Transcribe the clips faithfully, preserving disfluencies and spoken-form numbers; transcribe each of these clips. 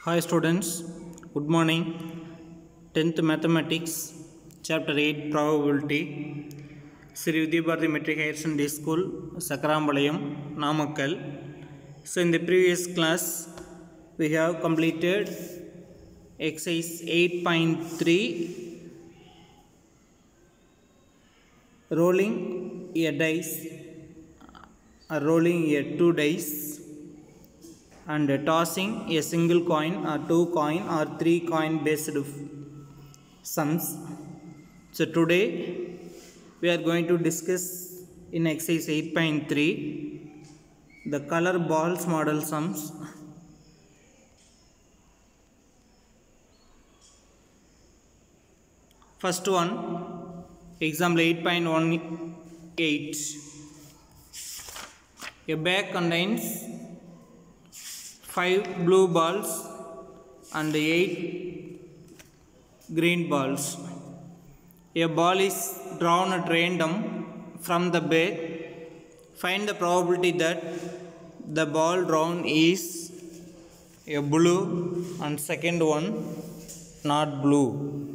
Hi students, good morning. tenth Mathematics, Chapter eight Probability, Sri Vidya Bharati Metric Higher Secondary School, Sakarambalayam, Namakkal. So in the previous class, we have completed exercise eight point three, rolling a dice, or rolling a two dice, and tossing a single coin or two coin or three coin based sums. So today we are going to discuss in exercise eight point three the color balls model sums. First one, example eight point one eight. A bag contains five blue balls and eight green balls. A ball is drawn at random from the bag. Find the probability that the ball drawn is a blue and second one not blue.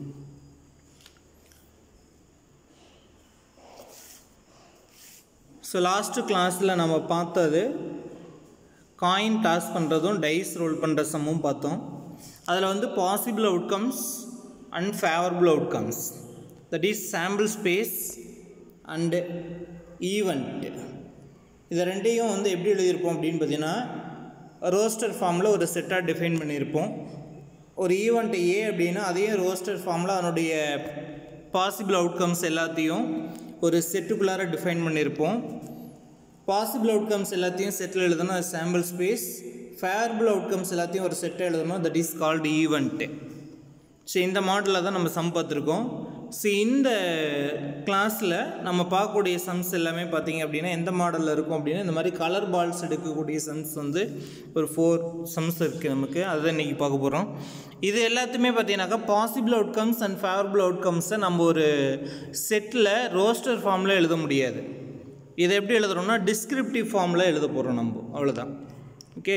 So last class la nama பார்த்தது coin toss பண்ணுறதும் dice roll பண்ணுற சம்மும் பார்த்தோம். அதில் வந்து possible outcomes and favourable outcomes, that is sample space and event, இதை ரெண்டையும் வந்து எப்படி எழுதியிருப்போம் அப்படின்னு பார்த்தீங்கன்னா, ரோஸ்டர் ஃபார்மில் ஒரு செட்டாக டிஃபைன் பண்ணியிருப்போம். ஒரு ஈவெண்ட் ஏ அப்படின்னா அதையும் ரோஸ்டர் ஃபார்மில் அதனுடைய பாசிபிள் அவுட்கம்ஸ் எல்லாத்தையும் ஒரு செட்டுக்குள்ளார டிஃபைன் பண்ணியிருப்போம். பாசிபிள் அவுட்கம்ஸ் எல்லாத்தையும் செட்டில் எழுதணும், அது சாம்பிள் ஸ்பேஸ். ஃபேவரபிள் அவுட்கம்ஸ் எல்லாத்தையும் ஒரு செட்டை எழுதணும், that is called event. So இந்த மாடலில் தான் நம்ம சம் பார்த்துருக்கோம். ஸோ இந்த கிளாஸில் நம்ம பார்க்கக்கூடிய சம்ஸ் எல்லாமே பார்த்திங்க அப்படின்னா எந்த மாடலில் இருக்கும் அப்படின்னா, இந்த மாதிரி கலர் பால்ஸ் எடுக்கக்கூடிய சம்ஸ் வந்து ஒரு ஃபோர் சம்ஸ் இருக்குது நமக்கு, அதுதான் இன்றைக்கி பார்க்க போகிறோம். இது எல்லாத்தையுமே பார்த்தீங்கன்னாக்கா பாசிபிள் அவுட்கம்ஸ் அண்ட் ஃபேவரபிள் அவுட்கம்ஸை நம்ம ஒரு செட்டில் ரோஸ்டர் ஃபார்மில் எழுத முடியாது. இதை எப்படி எழுதுகிறோம்னா டிஸ்கிரிப்டிவ் ஃபார்மில் எழுத போகிறோம் நம்ம, அவ்வளோதான். ஓகே,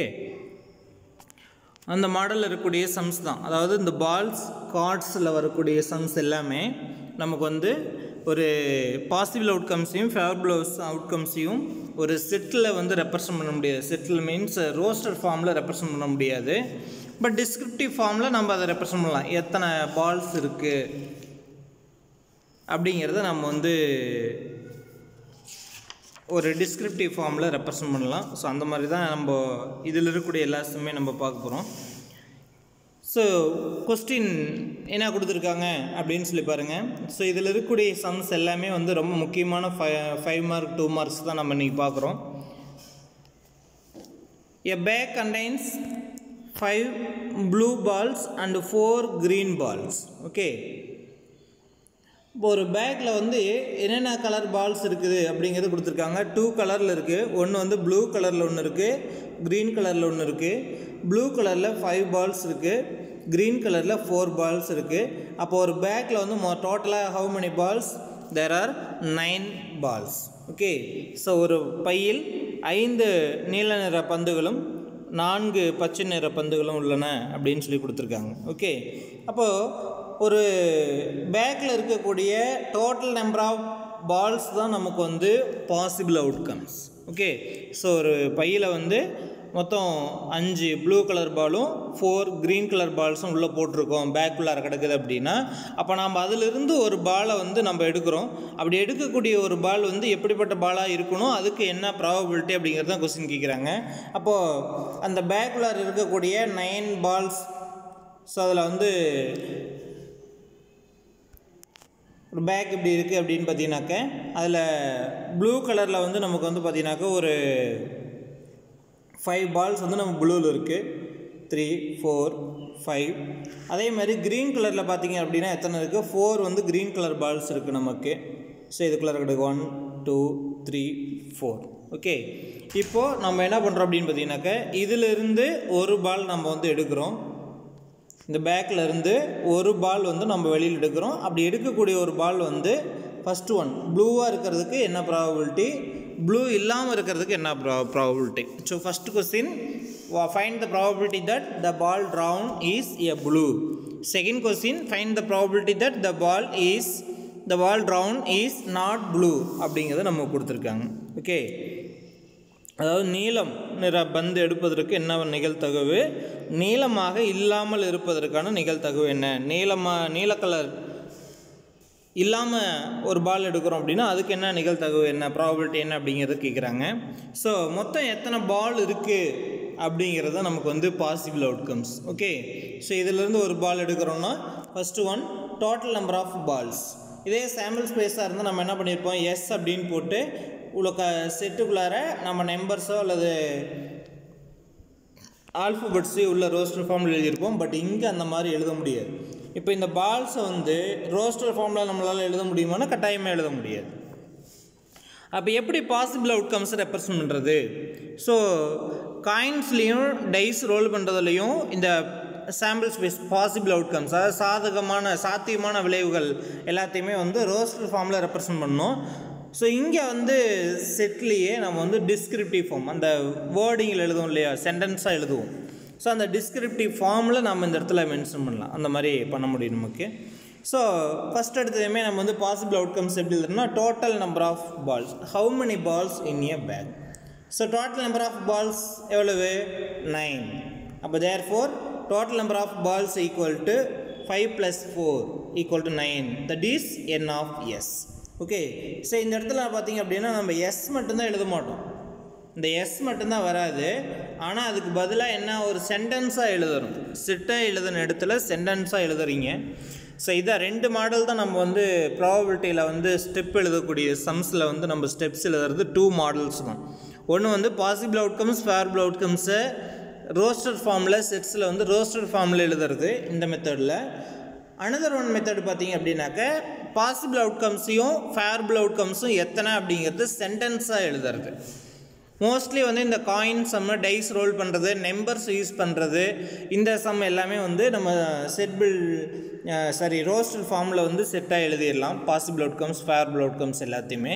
அந்த மாடலில் இருக்கக்கூடிய சம்ஸ் தான். அதாவது இந்த பால்ஸ் கார்ட்ஸில் வரக்கூடிய சம்ஸ் எல்லாமே நமக்கு வந்து ஒரு பாசிபிள் அவுட்கம்ஸையும் ஃபேவரபிள் அவுட்கம்ஸையும் ஒரு செட்டில் வந்து ரெப்ரசன்ட் பண்ண முடியாது. செட்டில் மீன்ஸ் ரோஸ்டர் ஃபார்மில் ரெப்ரசன்ட் பண்ண முடியாது. பட் டிஸ்கிரிப்டிவ் ஃபார்மில் நம்ம அதை ரெப்ரசன்ட் பண்ணலாம். எத்தனை பால்ஸ் இருக்குது அப்படிங்கிறத நம்ம வந்து ஒரு டிஸ்கிரிப்டிவ் ஃபார்மில் ரெப்ரசன்ட் பண்ணலாம். ஸோ அந்த மாதிரி தான் நம்ம இதில் இருக்கக்கூடிய எல்லா சம்மே நம்ம பார்க்க போகிறோம். ஸோ கொஸ்டின் என்ன கொடுத்துருக்காங்க அப்படின்னு சொல்லி பாருங்கள். ஸோ இதில் இருக்கக்கூடிய சம்ஸ் எல்லாமே வந்து ரொம்ப முக்கியமான ஃபை ஃபைவ் மார்க் டூ மார்க்ஸ் தான் நம்ம இன்றைக்கி பார்க்குறோம். A bag contains five blue balls and four green balls. Okay, இப்போ ஒரு பேக்கில் வந்து என்னென்ன கலர் பால்ஸ் இருக்குது அப்படிங்கிறது கொடுத்துருக்காங்க. டூ கலரில் இருக்குது, ஒன்று வந்து ப்ளூ கலரில் ஒன்று இருக்குது, க்ரீன் கலரில் ஒன்று இருக்குது. ப்ளூ கலரில் ஃபைவ் பால்ஸ் இருக்குது, க்ரீன் கலரில் ஃபோர் பால்ஸ் இருக்குது. அப்போ ஒரு பேக்கில் வந்து மொ டோட்டலாக how many balls? There are nine balls. Okay, so ஒரு பையில் ஐந்து நீல நிற பந்துகளும் நான்கு பச்சை நிற பந்துகளும் உள்ளன அப்படின்னு சொல்லி கொடுத்துருக்காங்க. ஓகே, அப்போது ஒரு பேக்கில் இருக்கக்கூடிய டோட்டல் நம்பர் ஆஃப் பால்ஸ் தான் நமக்கு வந்து பாசிபிள் அவுட்கம்ஸ். ஓகே, ஸோ ஒரு பையில் வந்து மொத்தம் அஞ்சு ப்ளூ கலர் பாலும் ஃபோர் க்ரீன் கலர் பால்ஸும் உள்ளே போட்டிருக்கோம், பேக்குள்ளார கிடக்குது அப்படின்னா, அப்போ நம்ம அதிலிருந்து ஒரு பாலை வந்து நம்ம எடுக்கிறோம். அப்படி எடுக்கக்கூடிய ஒரு பால் வந்து எப்படிப்பட்ட பாலாக இருக்கணும், அதுக்கு என்ன ப்ராபபிலிட்டி அப்படிங்கிறது தான் கொஸ்டின் கேட்குறாங்க. அப்போது அந்த பேக்குள்ளார இருக்கக்கூடிய நைன் பால்ஸ், ஸோ அதில் வந்து ஒரு பேக் இப்படி இருக்குது அப்படின்னு பார்த்தீங்கன்னாக்க, அதில் ப்ளூ கலரில் வந்து நமக்கு வந்து பார்த்தீங்கன்னாக்கா ஒரு ஃபைவ் பால்ஸ் வந்து நம்ம ப்ளூவில் இருக்குது, த்ரீ ஃபோர் ஃபைவ். அதே மாதிரி க்ரீன் கலரில் பார்த்தீங்க அப்படின்னா எத்தனை இருக்குது? ஃபோர் வந்து க்ரீன் கலர் பால்ஸ் இருக்குது நமக்கு. ஸோ இதுக்குள்ளே இருக்குது one two three four. Okay, இப்போது நம்ம என்ன பண்ணுறோம் அப்படின்னு பார்த்தீங்கன்னாக்க, இதிலிருந்து ஒரு பால் நம்ம வந்து எடுக்கிறோம். இந்த பேக்கில் இருந்து ஒரு பால் வந்து நம்ம வெளியில் எடுக்கிறோம். அப்படி எடுக்கக்கூடிய ஒரு பால் வந்து ஃபஸ்ட்டு ஒன் ப்ளூவாக இருக்கிறதுக்கு என்ன ப்ராபபிலிட்டி, ப்ளூ இல்லாமல் இருக்கிறதுக்கு என்ன pro probability so first question find the probability that the ball drawn is a blue. Second question, find the probability that the ball is the ball drawn is not blue அப்படிங்கிறத நம்ம கொடுத்துருக்காங்க. Okay, அதாவது நீலம் நிற பந்து எடுப்பதற்கு என்ன நிகழ்தகவு, நீளமாக இல்லாமல் இருப்பதற்கான நிகழ்தகவு என்ன, நீளமாக நீல கலர் இல்லாமல் ஒரு பால் எடுக்கிறோம் அப்படின்னா அதுக்கு என்ன நிகழ்தகவு என்ன, ப்ராபபிலிட்டி என்ன அப்படிங்கிறத கேட்குறாங்க. ஸோ மொத்தம் எத்தனை பால் இருக்குது அப்படிங்கிறத நமக்கு வந்து பாசிபிள் அவுட்கம்ஸ். ஓகே, ஸோ இதிலேருந்து ஒரு பால் எடுக்கிறோன்னா first one total number of balls. இதே சாம்பிள் ஸ்பேஸாக இருந்தால் நம்ம என்ன பண்ணியிருப்போம், எஸ் அப்படின்னு போட்டு உள்ள க செட்டுக்குள்ளார நம்ம நம்பர்ஸோ அல்லது ஆல்ஃபபெட்ஸோ உள்ள ரோஸ்டர் ஃபார்மில் எழுதியிருப்போம். பட் இங்கே அந்த மாதிரி எழுத முடியாது. இப்போ இந்த பால்ஸை வந்து ரோஸ்டர் ஃபார்மில் நம்மளால் எழுத முடியுமானா கட்டாயமாக எழுத முடியாது. அப்போ எப்படி பாசிபிள் அவுட்கம்ஸை ரெப்ரசன்ட் பண்ணுறது? ஸோ காயின்ஸ்லேயும் டைஸ் ரோல் பண்ணுறதுலையும் இந்த சாம்பிள் ஸ்பேஸ் பாசிபிள் அவுட்கம்ஸ், அதாவது சாதகமான சாத்தியமான விளைவுகள் எல்லாத்தையுமே வந்து ரோஸ்டர் ஃபார்மில் ரெப்ரசன்ட் பண்ணணும். ஸோ இங்கே வந்து செட்லேயே நம்ம வந்து டிஸ்கிரிப்டிவ் ஃபார்ம், அந்த வேர்டிங்கில் எழுதுவோம் இல்லையா, சென்டென்ஸாக எழுதுவோம். ஸோ அந்த டிஸ்கிரிப்டிவ் ஃபார்மில் நம்ம இந்த இடத்துல மென்ஷன் பண்ணலாம், அந்த மாதிரி பண்ண முடியும் நமக்கு. ஸோ ஃபஸ்ட் எடுத்ததுமே நம்ம வந்து பாசிபிள் அவுட்கம்ஸ் எப்படி எழுதுனா, total number of balls, how many balls in a bag. So total number of balls எவ்வளவு, நைன். அப்போ therefore total number of balls equal to five plus four equal to nine, that is N of S. Okay, so இந்த இடத்துல பார்த்திங்க அப்படின்னா நம்ம S மட்டும்தான் எழுத மாட்டோம், இந்த எஸ் மட்டும்தான் வராது. ஆனால் அதுக்கு பதிலாக என்ன, ஒரு சென்டென்ஸாக எழுதணும். சிட்டாக எழுதுன இடத்துல சென்டென்ஸாக எழுதுறீங்க. ஸோ இதை ரெண்டு மாடல் தான் நம்ம வந்து ப்ராபபிலிட்டியில் வந்து ஸ்டெப் எழுதக்கூடிய சம்ஸில் வந்து நம்ம ஸ்டெப்ஸ் எழுதுறது டூ மாடல்ஸ் தான். ஒன்று வந்து பாசிபிள் அவுட்கம்ஸ், ஃபேரபிள் அவுட்கம்ஸை ரோஸ்டர் ஃபார்மில் செட்ஸில் வந்து ரோஸ்டர் ஃபார்மில் எழுதுறது இந்த மெத்தடில். அனதர் ஒன் மெத்தட் பார்த்திங்க அப்படின்னாக்க பாசிபிள் அவுட்கம்ஸையும் ஃபேரபிள் அவுட்கம்ஸும் எத்தனை அப்படிங்கிறது சென்டென்ஸாக எழுதுறது. மோஸ்ட்லி வந்து இந்த காயின் சம்மு, டைஸ் ரோல் பண்ணுறது, நம்பர்ஸ் யூஸ் பண்ணுறது, இந்த சம் எல்லாமே வந்து நம்ம செட் பில் சாரி ரோஸ்டர் ஃபார்மில் வந்து செட்டாக எழுதிடலாம். பாசிபிள் அவுட்கம்ஸ், ஃபேரபிள் அவுட்கம்ஸ் எல்லாத்தையுமே.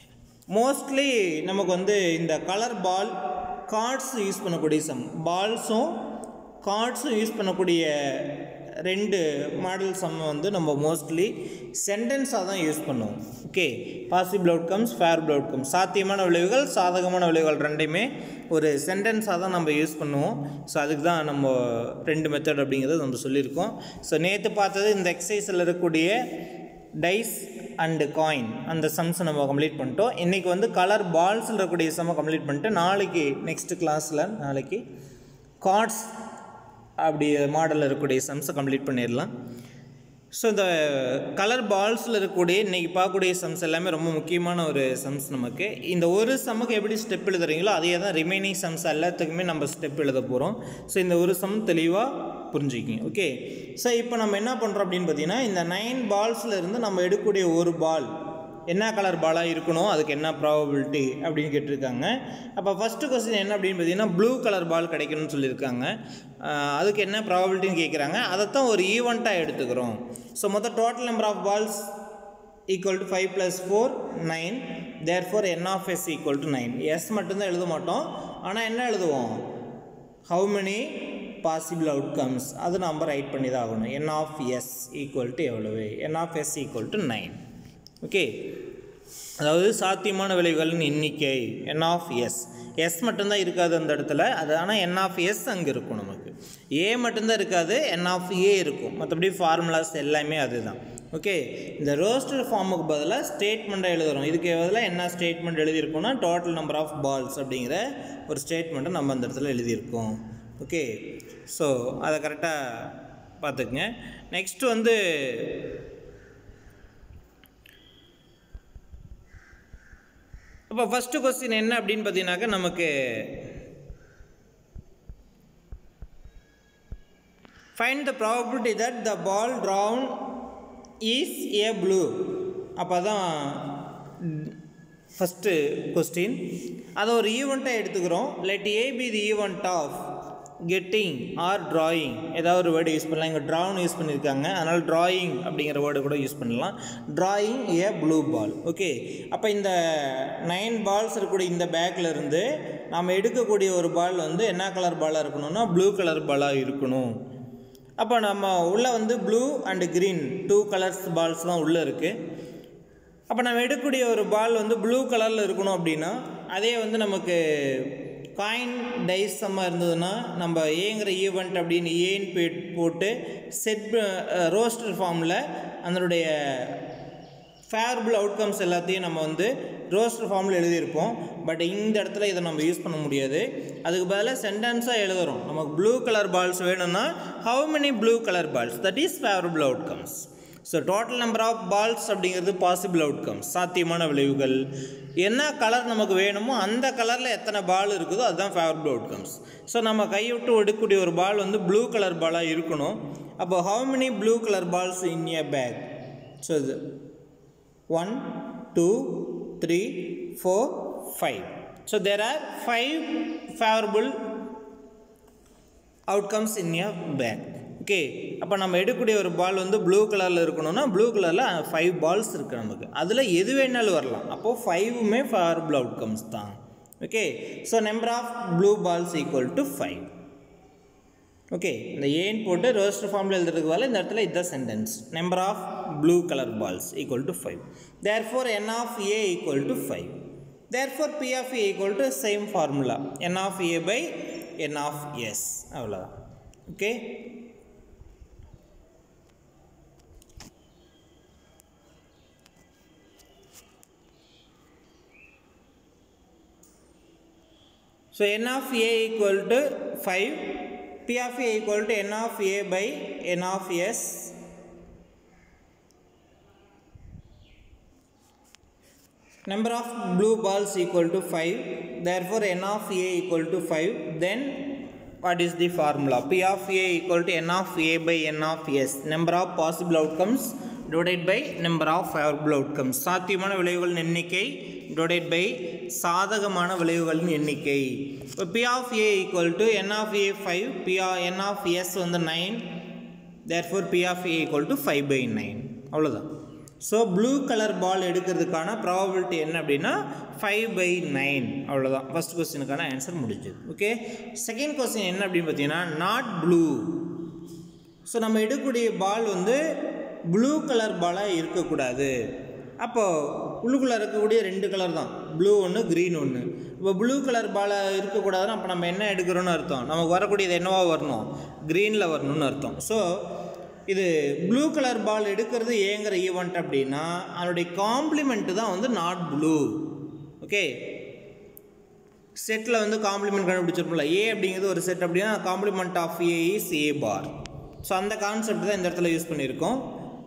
மோஸ்ட்லி நமக்கு வந்து இந்த கலர் பால், கார்ட்ஸ் யூஸ் பண்ணக்கூடிய சம், பால்ஸும் கார்ட்ஸும் யூஸ் பண்ணக்கூடிய ரெண்டு மாடல் சம்மை வந்து நம்ம மோஸ்ட்லி சென்டென்ஸாக தான் யூஸ் பண்ணுவோம். Okay, possible outcomes, favourable outcomes, சாத்தியமான விளைவுகள், சாதகமான விளைவுகள் ரெண்டையுமே ஒரு சென்டென்ஸாக தான் நம்ம யூஸ் பண்ணுவோம். ஸோ அதுக்கு தான் நம்ம ரெண்டு மெத்தட் அப்படிங்கிறது நம்ம சொல்லியிருக்கோம். ஸோ நேற்று பார்த்தது இந்த எக்ஸசைஸில் இருக்கக்கூடிய டைஸ் அண்டு காயின் அந்த சம்ஸை நம்ம கம்ப்ளீட் பண்ணிட்டோம். இன்றைக்கி வந்து கலர் பால்ஸில் இருக்கக்கூடிய சம்மை கம்ப்ளீட் பண்ணிட்டு நாளைக்கு நெக்ஸ்ட்டு கிளாஸில் நாளைக்கு கார்ட்ஸ் அப்படி மாடலில் இருக்கக்கூடிய சம்ஸை கம்ப்ளீட் பண்ணிடலாம். ஸோ இந்த கலர் பால்ஸில் இருக்கக்கூடிய இன்றைக்கி பார்க்கக்கூடிய சம்ஸ் எல்லாமே ரொம்ப முக்கியமான ஒரு சம்ஸ். நமக்கு இந்த ஒரு சம்முக்கு எப்படி ஸ்டெப் எழுதுறீங்களோ அதே தான் ரிமைனிங் சம்ஸ் எல்லாத்துக்குமே நம்ம ஸ்டெப் எழுத போகிறோம். ஸோ இந்த ஒரு சம் தெளிவாக புரிஞ்சுக்கிங்க. ஓகே, ஸோ இப்போ நம்ம என்ன பண்ணுறோம் அப்படின்னு பார்த்தீங்கன்னா, இந்த நைன் பால்ஸில் இருந்து நம்ம எடுக்கக்கூடிய ஒரு பால் என்ன கலர் பாலாக இருக்கணும், அதுக்கு என்ன ப்ராபபிலிட்டி அப்படின்னு கேட்டிருக்காங்க. அப்போ ஃபஸ்ட்டு கொஸ்டின் என்ன அப்படின்னு பார்த்தீங்கன்னா, ப்ளூ கலர் பால் கிடைக்கணும்னு சொல்லியிருக்காங்க. அதுக்கு என்ன ப்ராபபிலிட்டின்னு கேட்குறாங்க. அதைத்தான் ஒரு ஈவெண்ட்டாக எடுத்துக்கிறோம். ஸோ மொத்தம் total number of balls equal to five plus four nine, therefore N of S equal to nine. S மட்டும்தான் எழுத மாட்டோம், ஆனால் என்ன எழுதுவோம், ஹவு மெனி பாசிபிள் அவுட்கம்ஸ் அது நம்ம ரைட் பண்ணி தான் ஆகணும். N of S equal to எவ்வளவு, N of S equal to nine. Okay, அதாவது சாத்தியமான விளைவுகளின் எண்ணிக்கை என் ஆஃப் எஸ். எஸ் மட்டும்தான் இருக்காது அந்த இடத்துல, அது ஆனால் என் ஆஃப் எஸ் அங்கே இருக்கும். நமக்கு ஏ மட்டும்தான் இருக்காது, என் ஆஃப் ஏ இருக்கும். மற்றபடி ஃபார்முலாஸ் எல்லாமே அதுதான். ஓகே, இந்த ரோஸ்டர் ஃபார்முக்கு பதிலாக ஸ்டேட்மெண்ட்டாக எழுதுகிறோம். இதுக்கு பதிலாக என்ன ஸ்டேட்மெண்ட் எழுதியிருக்கோம்னா, டோட்டல் நம்பர் ஆஃப் பால்ஸ் அப்படிங்கிற ஒரு ஸ்டேட்மெண்ட்டை நம்ம அந்த இடத்துல எழுதியிருக்கோம். ஓகே, ஸோ அதை கரெக்டாக பார்த்துக்குங்க. நெக்ஸ்ட்டு வந்து இப்போ ஃபஸ்ட்டு கொஸ்டின் என்ன அப்படின்னு பார்த்தீங்கன்னாக்கா, நமக்கு find the probability that the ball drawn is a blue. அப்போ தான் ஃபஸ்ட்டு கொஸ்டின். அதை ஒரு ஈவெண்ட்டாக எடுத்துக்கிறோம். Let A be the event of getting or drawing, ஏதாவது ஒரு வேர்டு யூஸ் பண்ணலாம். இங்கே ட்ராவுன்னு யூஸ் பண்ணியிருக்காங்க, அதனால் ட்ராயிங் அப்படிங்கிற வேர்டு கூட யூஸ் பண்ணலாம். Drawing a blue ball. Okay, அப்போ இந்த நைன் பால்ஸ் இருக்கக்கூடிய இந்த பேக்கில் இருந்து நாம் எடுக்கக்கூடிய ஒரு பால் வந்து என்ன கலர் பாலாக இருக்கணும்னா ப்ளூ கலர் பாலாக இருக்கணும். அப்போ நம்ம உள்ளே வந்து blue and green two colours balls தான் உள்ளே இருக்குது. அப்போ நம்ம எடுக்கக்கூடிய ஒரு பால் வந்து ப்ளூ கலரில் இருக்கணும் அப்படின்னா அதே வந்து நமக்கு காயின் டைஸ் சம்மாக இருந்ததுன்னா நம்ம ஏங்கிற ஈவெண்ட் அப்படின்னு ஏன்னு பே போட்டு செட் ரோஸ்டர் ஃபார்மில் அதனுடைய ஃபேவரபிள் அவுட்கம்ஸ் எல்லாத்தையும் நம்ம வந்து ரோஸ்டர் ஃபார்மில் எழுதியிருப்போம். பட் இந்த இடத்துல இதை நம்ம யூஸ் பண்ண முடியாது. அதுக்கு பதிலாக சென்டென்ஸாக எழுதுகிறோம். நமக்கு ப்ளூ கலர் பால்ஸ் வேணும்னா how many blue colour balls that is favourable outcomes. So total number of balls அப்படிங்கிறது பாசிபிள் அவுட்கம்ஸ், சாத்தியமான விளைவுகள். என்ன கலர் நமக்கு வேணுமோ அந்த கலரில் எத்தனை பால் இருக்குதோ அதுதான் ஃபேவரபிள் அவுட்கம்ஸ். ஸோ நம்ம கைவிட்டு எடுக்கக்கூடிய ஒரு பால் வந்து ப்ளூ கலர் பாலாக இருக்கணும். அப்போ how many blue colour balls in a bag? So இது one two three four five. So there are five favourable outcomes in a bag. Okay, அப்போ நம்ம எடுக்கக்கூடிய ஒரு பால் வந்து ப்ளூ கலரில் இருக்கணும்னா ப்ளூ கலரில் ஃபைவ் பால்ஸ் இருக்குது நமக்கு. அதில் எது வேணாலும் வரலாம். அப்போது ஃபைவுமே ஃபேவரபிள் அவுட்கம்ஸ் தான். Okay, so number of blue balls equal to five. Okay, இந்த ஏன் போட்டு ரோஸ்டர் ஃபார்மில் எழுதுறதுக்கு வரல இந்த இடத்துல இதுதான் sentence. Number of blue colour balls equal to five. Therefore n of a equal to five. Therefore p of a equal to same formula n of a by n of s. அவ்வளோதான். Okay, so n of a equal to five, p of a equal to n of a by n of s. Number of blue balls equal to five, therefore n of a equal to five. Then what is the formula? P of a equal to n of a by n of s. Number of possible outcomes divided by number of favorable outcomes. சாத்தியமான விளைவுகளின் எண்ணிக்கை divided by சாதகமான விளைவுகளின் எண்ணிக்கை. இப்போ P of a equal to n of a five, P of n of s வந்து nine, therefore P of a equal to five by nine. அவ்வளோதான். So blue colour ball எடுக்கிறதுக்கான ப்ராபபிலிட்டி என்ன அப்படின்னா five by nine. அவ்வளோதான். First கொஸ்டினுக்கான answer முடிஞ்சது. Okay, second question என்ன அப்படின்னு பார்த்தீங்கன்னா நாட் ப்ளூ. ஸோ நம்ம எடுக்கக்கூடிய பால் வந்து ப்ளூ கலர் பாலாக இருக்கக்கூடாது. அப்போது உள்ளுக்குள்ளே இருக்கக்கூடிய ரெண்டு கலர் தான், ப்ளூ ஒன்று க்ரீன் ஒன்று. இப்போ ப்ளூ கலர் பாலாக இருக்கக்கூடாதுன்னா அப்போ நம்ம என்ன எடுக்கிறோன்னு அர்த்தம்? நமக்கு வரக்கூடியது என்னவா வரணும்? க்ரீனில் வரணும்னு அர்த்தம். ஸோ இது ப்ளூ கலர் பால் எடுக்கிறது ஏங்கிற ஈவெண்ட் அப்படின்னா அதனுடைய காம்ப்ளிமெண்ட்டு தான் வந்து நாட் ப்ளூ. ஓகே, செட்டில் வந்து காம்ப்ளிமெண்ட் கண்டுபிடிச்சிருப்போம்ல, ஏ அப்படிங்கிறது ஒரு செட் அப்படின்னா complement of A is A bar. So அந்த கான்செப்ட் தான் இந்த இடத்துல யூஸ் பண்ணியிருக்கோம்.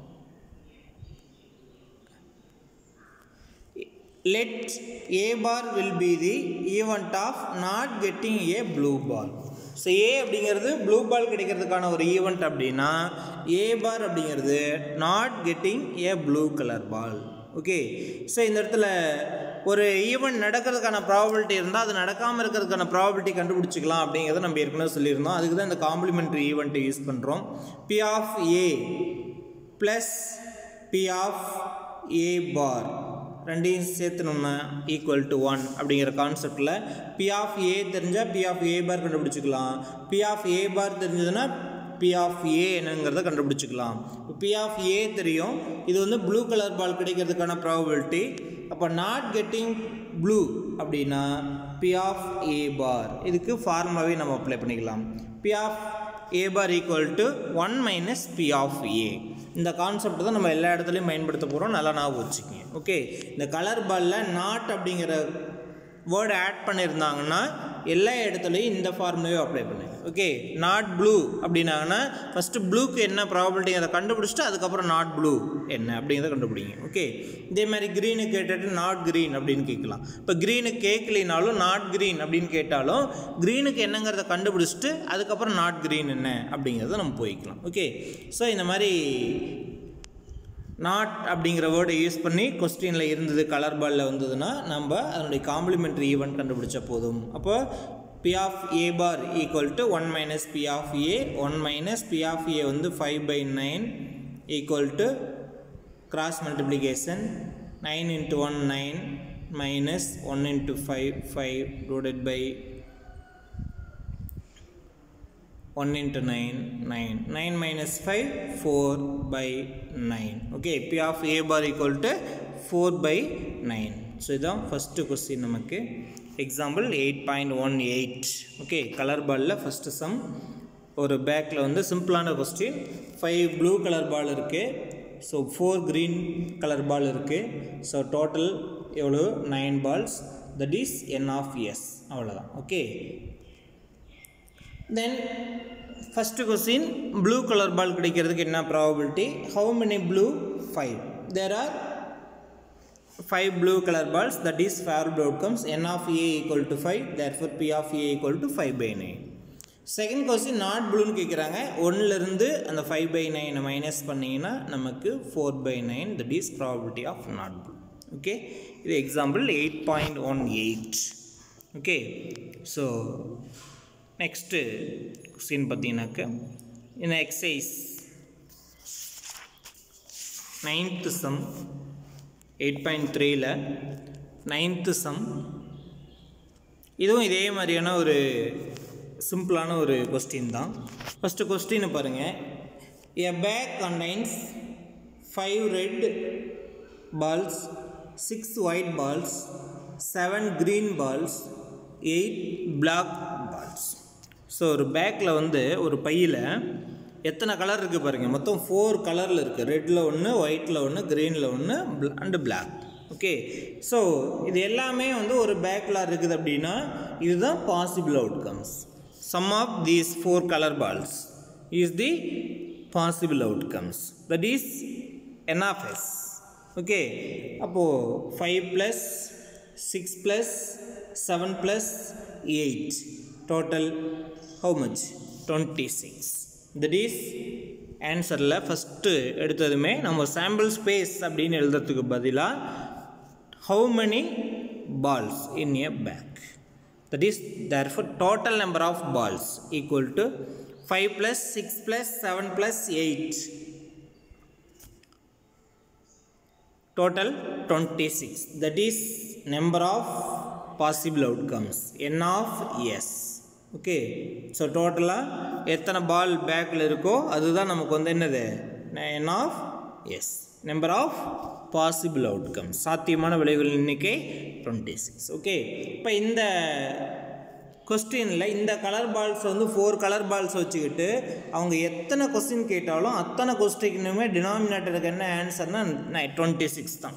let a bar will be the event of not getting a blue ball. So A அப்படிங்கிறது ப்ளூ பால் கிடைக்கிறதுக்கான ஒரு ஈவெண்ட் அப்படின்னா ஏ பார் அப்படிங்கிறது not getting a blue colour ball. Okay, so இந்த இடத்துல ஒரு ஈவெண்ட் நடக்கிறதுக்கான ப்ராபபிலிட்டி இருந்தால் அது நடக்காமல் இருக்கிறதுக்கான ப்ராபபிலிட்டி கண்டுபிடிச்சிக்கலாம் அப்படிங்கிறத நம்ம ஏற்கனவே சொல்லியிருந்தோம். அதுக்கு தான் இந்த காம்ப்ளிமெண்ட்ரி ஈவெண்ட்டை யூஸ் பண்ணுறோம். P of A plus P of A bar ரெண்டையும் சேர்த்துனோம்னா ஈக்குவல் டு ஒன் அப்படிங்கிற கான்செப்டில் பி ஆஃப் ஏ தெரிஞ்சால் பி ஆஃப் ஏ பார் கண்டுபிடிச்சிக்கலாம். பி ஆஃப் ஏ பார் தெரிஞ்சதுன்னா பி ஆஃப் ஏ என்னங்கிறத கண்டுபிடிச்சிக்கலாம். பி ஆஃப் ஏ தெரியும், இது வந்து ப்ளூ கலர் பால் கிடைக்கிறதுக்கான ப்ராபபிலிட்டி. அப்போ நாட் கெட்டிங் ப்ளூ அப்படின்னா பி ஆஃப் ஏ பார். இதுக்கு ஃபார்முலாவே நம்ம அப்ளை பண்ணிக்கலாம். P of A bar equal to one minus P of A. இந்த கான்செப்ட் தான் நம்ம எல்லா இடத்துலையும் பயன்படுத்த போகிறோம். நல்லா ஞாபகம் வச்சுக்கோங்க. ஓகே, இந்த கலர் பாலில் நாட் அப்படிங்கிற வேர்டு ஆட் பண்ணியிருந்தாங்கன்னா எல்லா இடத்துலையும் இந்த ஃபார்முலாவே அப்ளை பண்ணுங்க. ஓகே, நாட் ப்ளூ அப்படின்னாங்கன்னா ஃபஸ்ட்டு ப்ளூக்கு என்ன ப்ராபபிலிட்டி அதை கண்டுபிடிச்சிட்டு அதுக்கப்புறம் நாட் ப்ளூ என்ன அப்படிங்கிறத கண்டுபிடிங்க. ஓகே, இதே மாதிரி க்ரீனு கேட்டுட்டு நாட் க்ரீன் அப்படின்னு கேட்கலாம். இப்போ க்ரீனு கேட்கலினாலும் நாட் க்ரீன் அப்படின்னு கேட்டாலும் க்ரீனுக்கு என்னங்கிறத கண்டுபிடிச்சிட்டு அதுக்கப்புறம் நாட் க்ரீன் என்ன அப்படிங்கிறத நம்ம போய்க்கலாம். ஓகே, ஸோ இந்த மாதிரி நாட் அப்படிங்கிற வேர்டை யூஸ் பண்ணி கொஸ்டினில் இருந்தது கலர் பாலில் வந்ததுன்னா நம்ம அதனுடைய காம்ப்ளிமெண்ட்ரி ஈவெண்ட் கண்டுபிடிச்ச போதும். அப்போ P of A bar equal to one minus P of A, one minus P of A வந்து five by nine equal to cross multiplication nine into one nine minus one into five, five divided by one into nine, nine. nine minus five, four by nine. Okay, P of A bar equal to four by nine. So, this is the first question. நமக்கு example eight point one eight. Okay, color ball la first sum. ஒரு பேக்ல வந்து சிம்பிளான question. five blue color ball இருக்கு. So, four green color ball இருக்கு. So, total எவ்வளவு nine balls. That is n of s. அவ்வளவுதான். Okay. Then first question, blue color ball கிடைக்கிறதுக்கு என்ன probability? How many blue? five. There are five blue color balls. That is favorable outcomes. N of A equal to five. Therefore, P of A equal to five by nine. Second question, not blue னு கேக்குறாங்க. one ல இருந்து அந்த five by nine minus பண்ணீங்கன்னா நமக்கு four by nine. That is probability of not blue. Okay. இது example eight point one eight. Okay. So, next question பார்த்தீங்கன்னாக்க in exercise ninth sum eight point three ல ninth sum இதுவும் இதே மாதிரியான ஒரு சிம்பிளான ஒரு question தான். ஃபர்ஸ்ட் question பாருங்க. A bag contains five red balls, six white balls, seven green balls, eight black balls. So ஒரு பேக்கில் வந்து ஒரு பையில் எத்தனை கலர் இருக்குது பாருங்கள். மொத்தம் ஃபோர் கலரில் இருக்குது. ரெட்டில் ஒன்று, ஒயிட்டில் ஒன்று, க்ரீனில் ஒன்று அண்டு பிளாக். ஓகே, ஸோ இது எல்லாமே வந்து ஒரு பேக்கில் இருக்குது அப்படின்னா இதுதான் possible outcomes. Sum of these four colour balls is the possible outcomes. That is N of S. Okay, அப்போது five plus six plus seven plus eight total how much? twenty-six. That is answer la first எடுத்ததுமே நம்ம sample space அப்படினு எழுதுறதுக்கு பதிலா how many balls in a bag. That is therefore total number of balls equal to five plus six plus seven plus eight. Total twenty-six. That is number of possible outcomes. N of S. Okay, so டோட்டலாக எத்தனை பால் பேக்கில் இருக்கோ அதுதான் நமக்கு வந்து என்னது n of S, number of possible outcome, சாத்தியமான விளைவுகள் எண்ணிக்கை டுவெண்ட்டி சிக்ஸ். ஓகே, இப்போ இந்த கொஸ்டினில் இந்த கலர் பால்ஸ் வந்து ஃபோர் கலர் பால்ஸ் வச்சுக்கிட்டு அவங்க எத்தனை கொஸ்டின் கேட்டாலும் அத்தனை கொஸ்டினுமே டினாமினேட்டருக்கு என்ன ஆன்சர்னா டுவெண்ட்டி சிக்ஸ் தான்.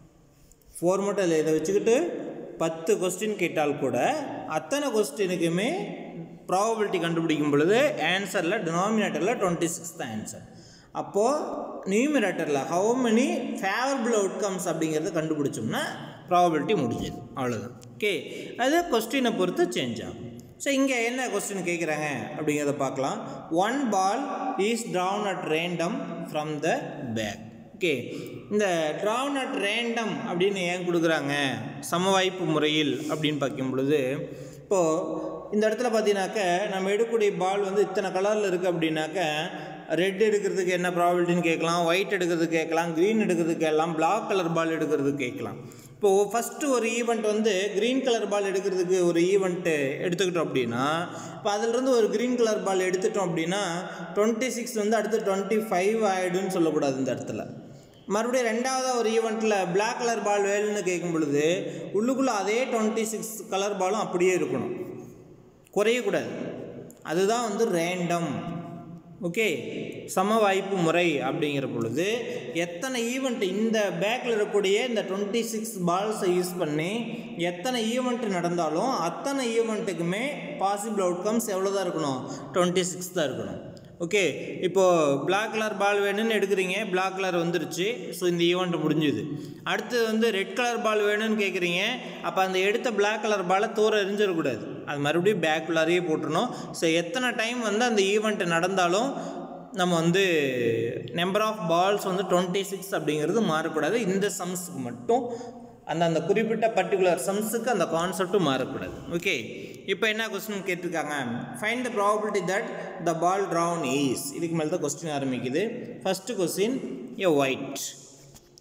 ஃபோர் மட்டும் இல்லை, இதை வச்சுக்கிட்டு பத்து கொஸ்டின் கேட்டால் கூட அத்தனை கொஸ்டினுக்குமே ப்ராபபிலிட்டி கண்டுபிடிக்கும் பொழுது ஆன்சரில் டினாமினேட்டரில் டுவெண்ட்டி சிக்ஸ் தான் ஆன்சர். அப்போது நியூமினேட்டரில் ஹவு மெனி ஃபேவரபிள் அவுட்கம்ஸ் அப்படிங்கிறத கண்டுபிடிச்சோம்னா ப்ராபபிலிட்டி முடிஞ்சது, அவ்வளோதான். ஓகே, அது கொஸ்டினை பொறுத்து சேஞ்ச் ஆகும். ஸோ இங்கே என்ன கொஸ்டின் கேட்குறாங்க அப்படிங்கிறத பார்க்கலாம். One ball is drawn at random from the bag. Okay, இந்த ட்ரான் அட் ரேண்டம் அப்படின்னு ஏன் கொடுக்குறாங்க சமவாய்ப்பு முறையில் அப்படின்னு பார்க்கும் பொழுது, இப்போது இந்த இடத்துல பார்த்தீங்கன்னாக்க நம்ம எடுக்கக்கூடிய பால் வந்து இத்தனை கலரில் இருக்குது அப்படின்னாக்க ரெட் எடுக்கிறதுக்கு என்ன ப்ராபபிலிட்டின்னு கேட்கலாம், ஒயிட் எடுக்கிறதுக்கு கேட்கலாம், க்ரீன் எடுக்கிறதுக்கு கேட்கலாம், பிளாக் கலர் பால் எடுக்கிறதுக்கு கேட்கலாம். இப்போது ஃபஸ்ட்டு ஒரு ஈவெண்ட் வந்து க்ரீன் கலர் பால் எடுக்கிறதுக்கு ஒரு ஈவெண்ட்டு எடுத்துக்கிட்டோம் அப்படின்னா, இப்போ அதிலிருந்து ஒரு க்ரீன் கலர் பால் எடுத்துட்டோம் அப்படின்னா டுவெண்ட்டி சிக்ஸ் வந்து அடுத்து டுவெண்ட்டி ஃபைவ் ஆகிடுன்னு சொல்லக்கூடாது. இந்த இடத்துல மறுபடியும் ரெண்டாவது ஒரு ஈவெண்ட்டில் பிளாக் கலர் பால் வேணும்னு கேட்கும் பொழுது உள்ளுக்குள்ளே அதே டுவெண்ட்டி சிக்ஸ் கலர் பாலும் அப்படியே இருக்கணும், குறையக்கூடாது. அதுதான் வந்து ரேண்டம். ஓகே, சமவாய்ப்பு முறை அப்படிங்கிற பொழுது எத்தனை ஈவெண்ட் இந்த பேக்கில் இருக்கக்கூடிய இந்த டுவெண்ட்டி சிக்ஸ் பால்ஸை யூஸ் பண்ணி எத்தனை ஈவெண்ட் நடந்தாலும் அத்தனை ஈவெண்ட்டுக்குமே பாசிபிள் அவுட்கம்ஸ் எவ்வளோ தான் இருக்கணும், டுவெண்ட்டி சிக்ஸ் தான் இருக்கணும். ஓகே, இப்போது பிளாக் கலர் பால் வேணும்னு எடுக்கிறீங்க, பிளாக் கலர் வந்துருச்சு, ஸோ இந்த ஈவெண்ட் முடிஞ்சுது. அடுத்தது வந்து ரெட் கலர் பால் வேணும்னு கேட்குறீங்க, அப்போ அந்த எடுத்த பிளாக் கலர் பாலை தூர எரிஞ்சிடக்கூடாது, அது மறுபடியும் பேக்குள்ளாரையே போட்டுருணும். ஸோ எத்தனை டைம் வந்து அந்த ஈவெண்ட் நடந்தாலும் நம்ம வந்து நம்பர் ஆஃப் பால்ஸ் வந்து டுவெண்ட்டி சிக்ஸ் அப்படிங்கிறது மாறக்கூடாது. இந்த சம்ஸுக்கு மட்டும் அந்த அந்த குறிப்பிட்ட பர்டிகுலர் சம்ஸுக்கு அந்த கான்செப்டும் மாறக்கூடாது. ஓகே, இப்போ என்ன கொஸ்டின் கேட்டிருக்காங்க, find the probability that the ball drawn is. இதுக்கு மேலே தான் கொஸ்டின் ஆரம்பிக்குது. First question, a white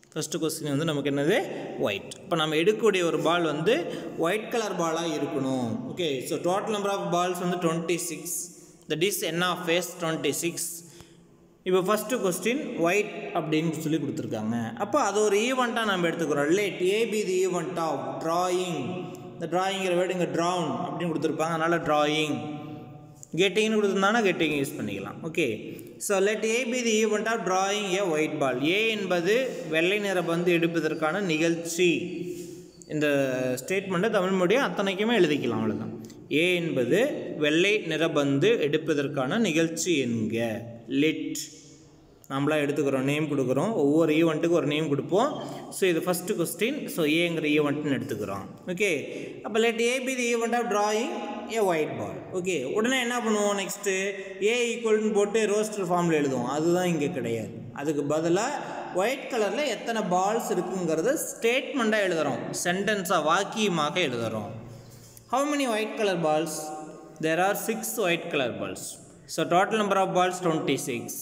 first question வந்து நமக்கு என்னது ஒயிட். இப்போ நம்ம எடுக்கக்கூடிய ஒரு பால் வந்து ஒயிட் கலர் பாலாக இருக்கணும். Okay, so total number of balls வந்து twenty six, that is N of S twenty six. இப்போ ஃபஸ்ட்டு கொஸ்டின் ஒயிட் அப்படின்னு சொல்லி கொடுத்துருக்காங்க. அப்போ அது ஒரு ஈவெண்ட்டாக நம்ம எடுத்துக்கிறோம். Let A be the event of drawing. இந்த ட்ராயிங்கிற வேர்டு இங்கே ட்ராவுன் அப்படின்னு கொடுத்துருப்பாங்க, அதனால் ட்ராயிங். கெட்டிங்னு கொடுத்துருந்தாங்கன்னா கெட்டிங் யூஸ் பண்ணிக்கலாம். Okay, so let A be the event of drawing a white ball. A என்பது வெள்ளை நிற பந்து எடுப்பதற்கான நிகழ்ச்சி. இந்த ஸ்டேட்மெண்ட்டை தமிழ் மொழியை அத்தனைக்குமே எழுதிக்கலாம், அவ்வளோதான். ஏ என்பது வெள்ளை நிற பந்து எடுப்பதற்கான நிகழ்ச்சி என்க. லெட் நம்மளாக எடுத்துக்கிறோம், நேம் கொடுக்குறோம், ஒவ்வொரு ஈவெண்ட்டுக்கு ஒரு நேம் கொடுப்போம். ஸோ இது ஃபஸ்ட்டு கொஸ்டின். ஸோ ஏங்கிற ஈவெண்ட்னு எடுத்துக்கிறோம். ஓகே, அப்போ let A be the event of drawing a white ball. Okay, உடனே என்ன பண்ணுவோம், நெக்ஸ்ட்டு ஏ ஈக்குவல்னு போட்டு ரோஸ்டர் ஃபார்மில் எழுதுவோம். அதுதான் இங்கே கிடையாது. அதுக்கு பதிலாக ஒயிட் கலரில் எத்தனை பால்ஸ் இருக்குங்கிறத ஸ்டேட்மெண்ட்டாக எழுதுகிறோம், சென்டென்ஸாக வாக்கியமாக எழுதுகிறோம். How many white colour balls? There are six white colour balls. So total number of balls twenty six.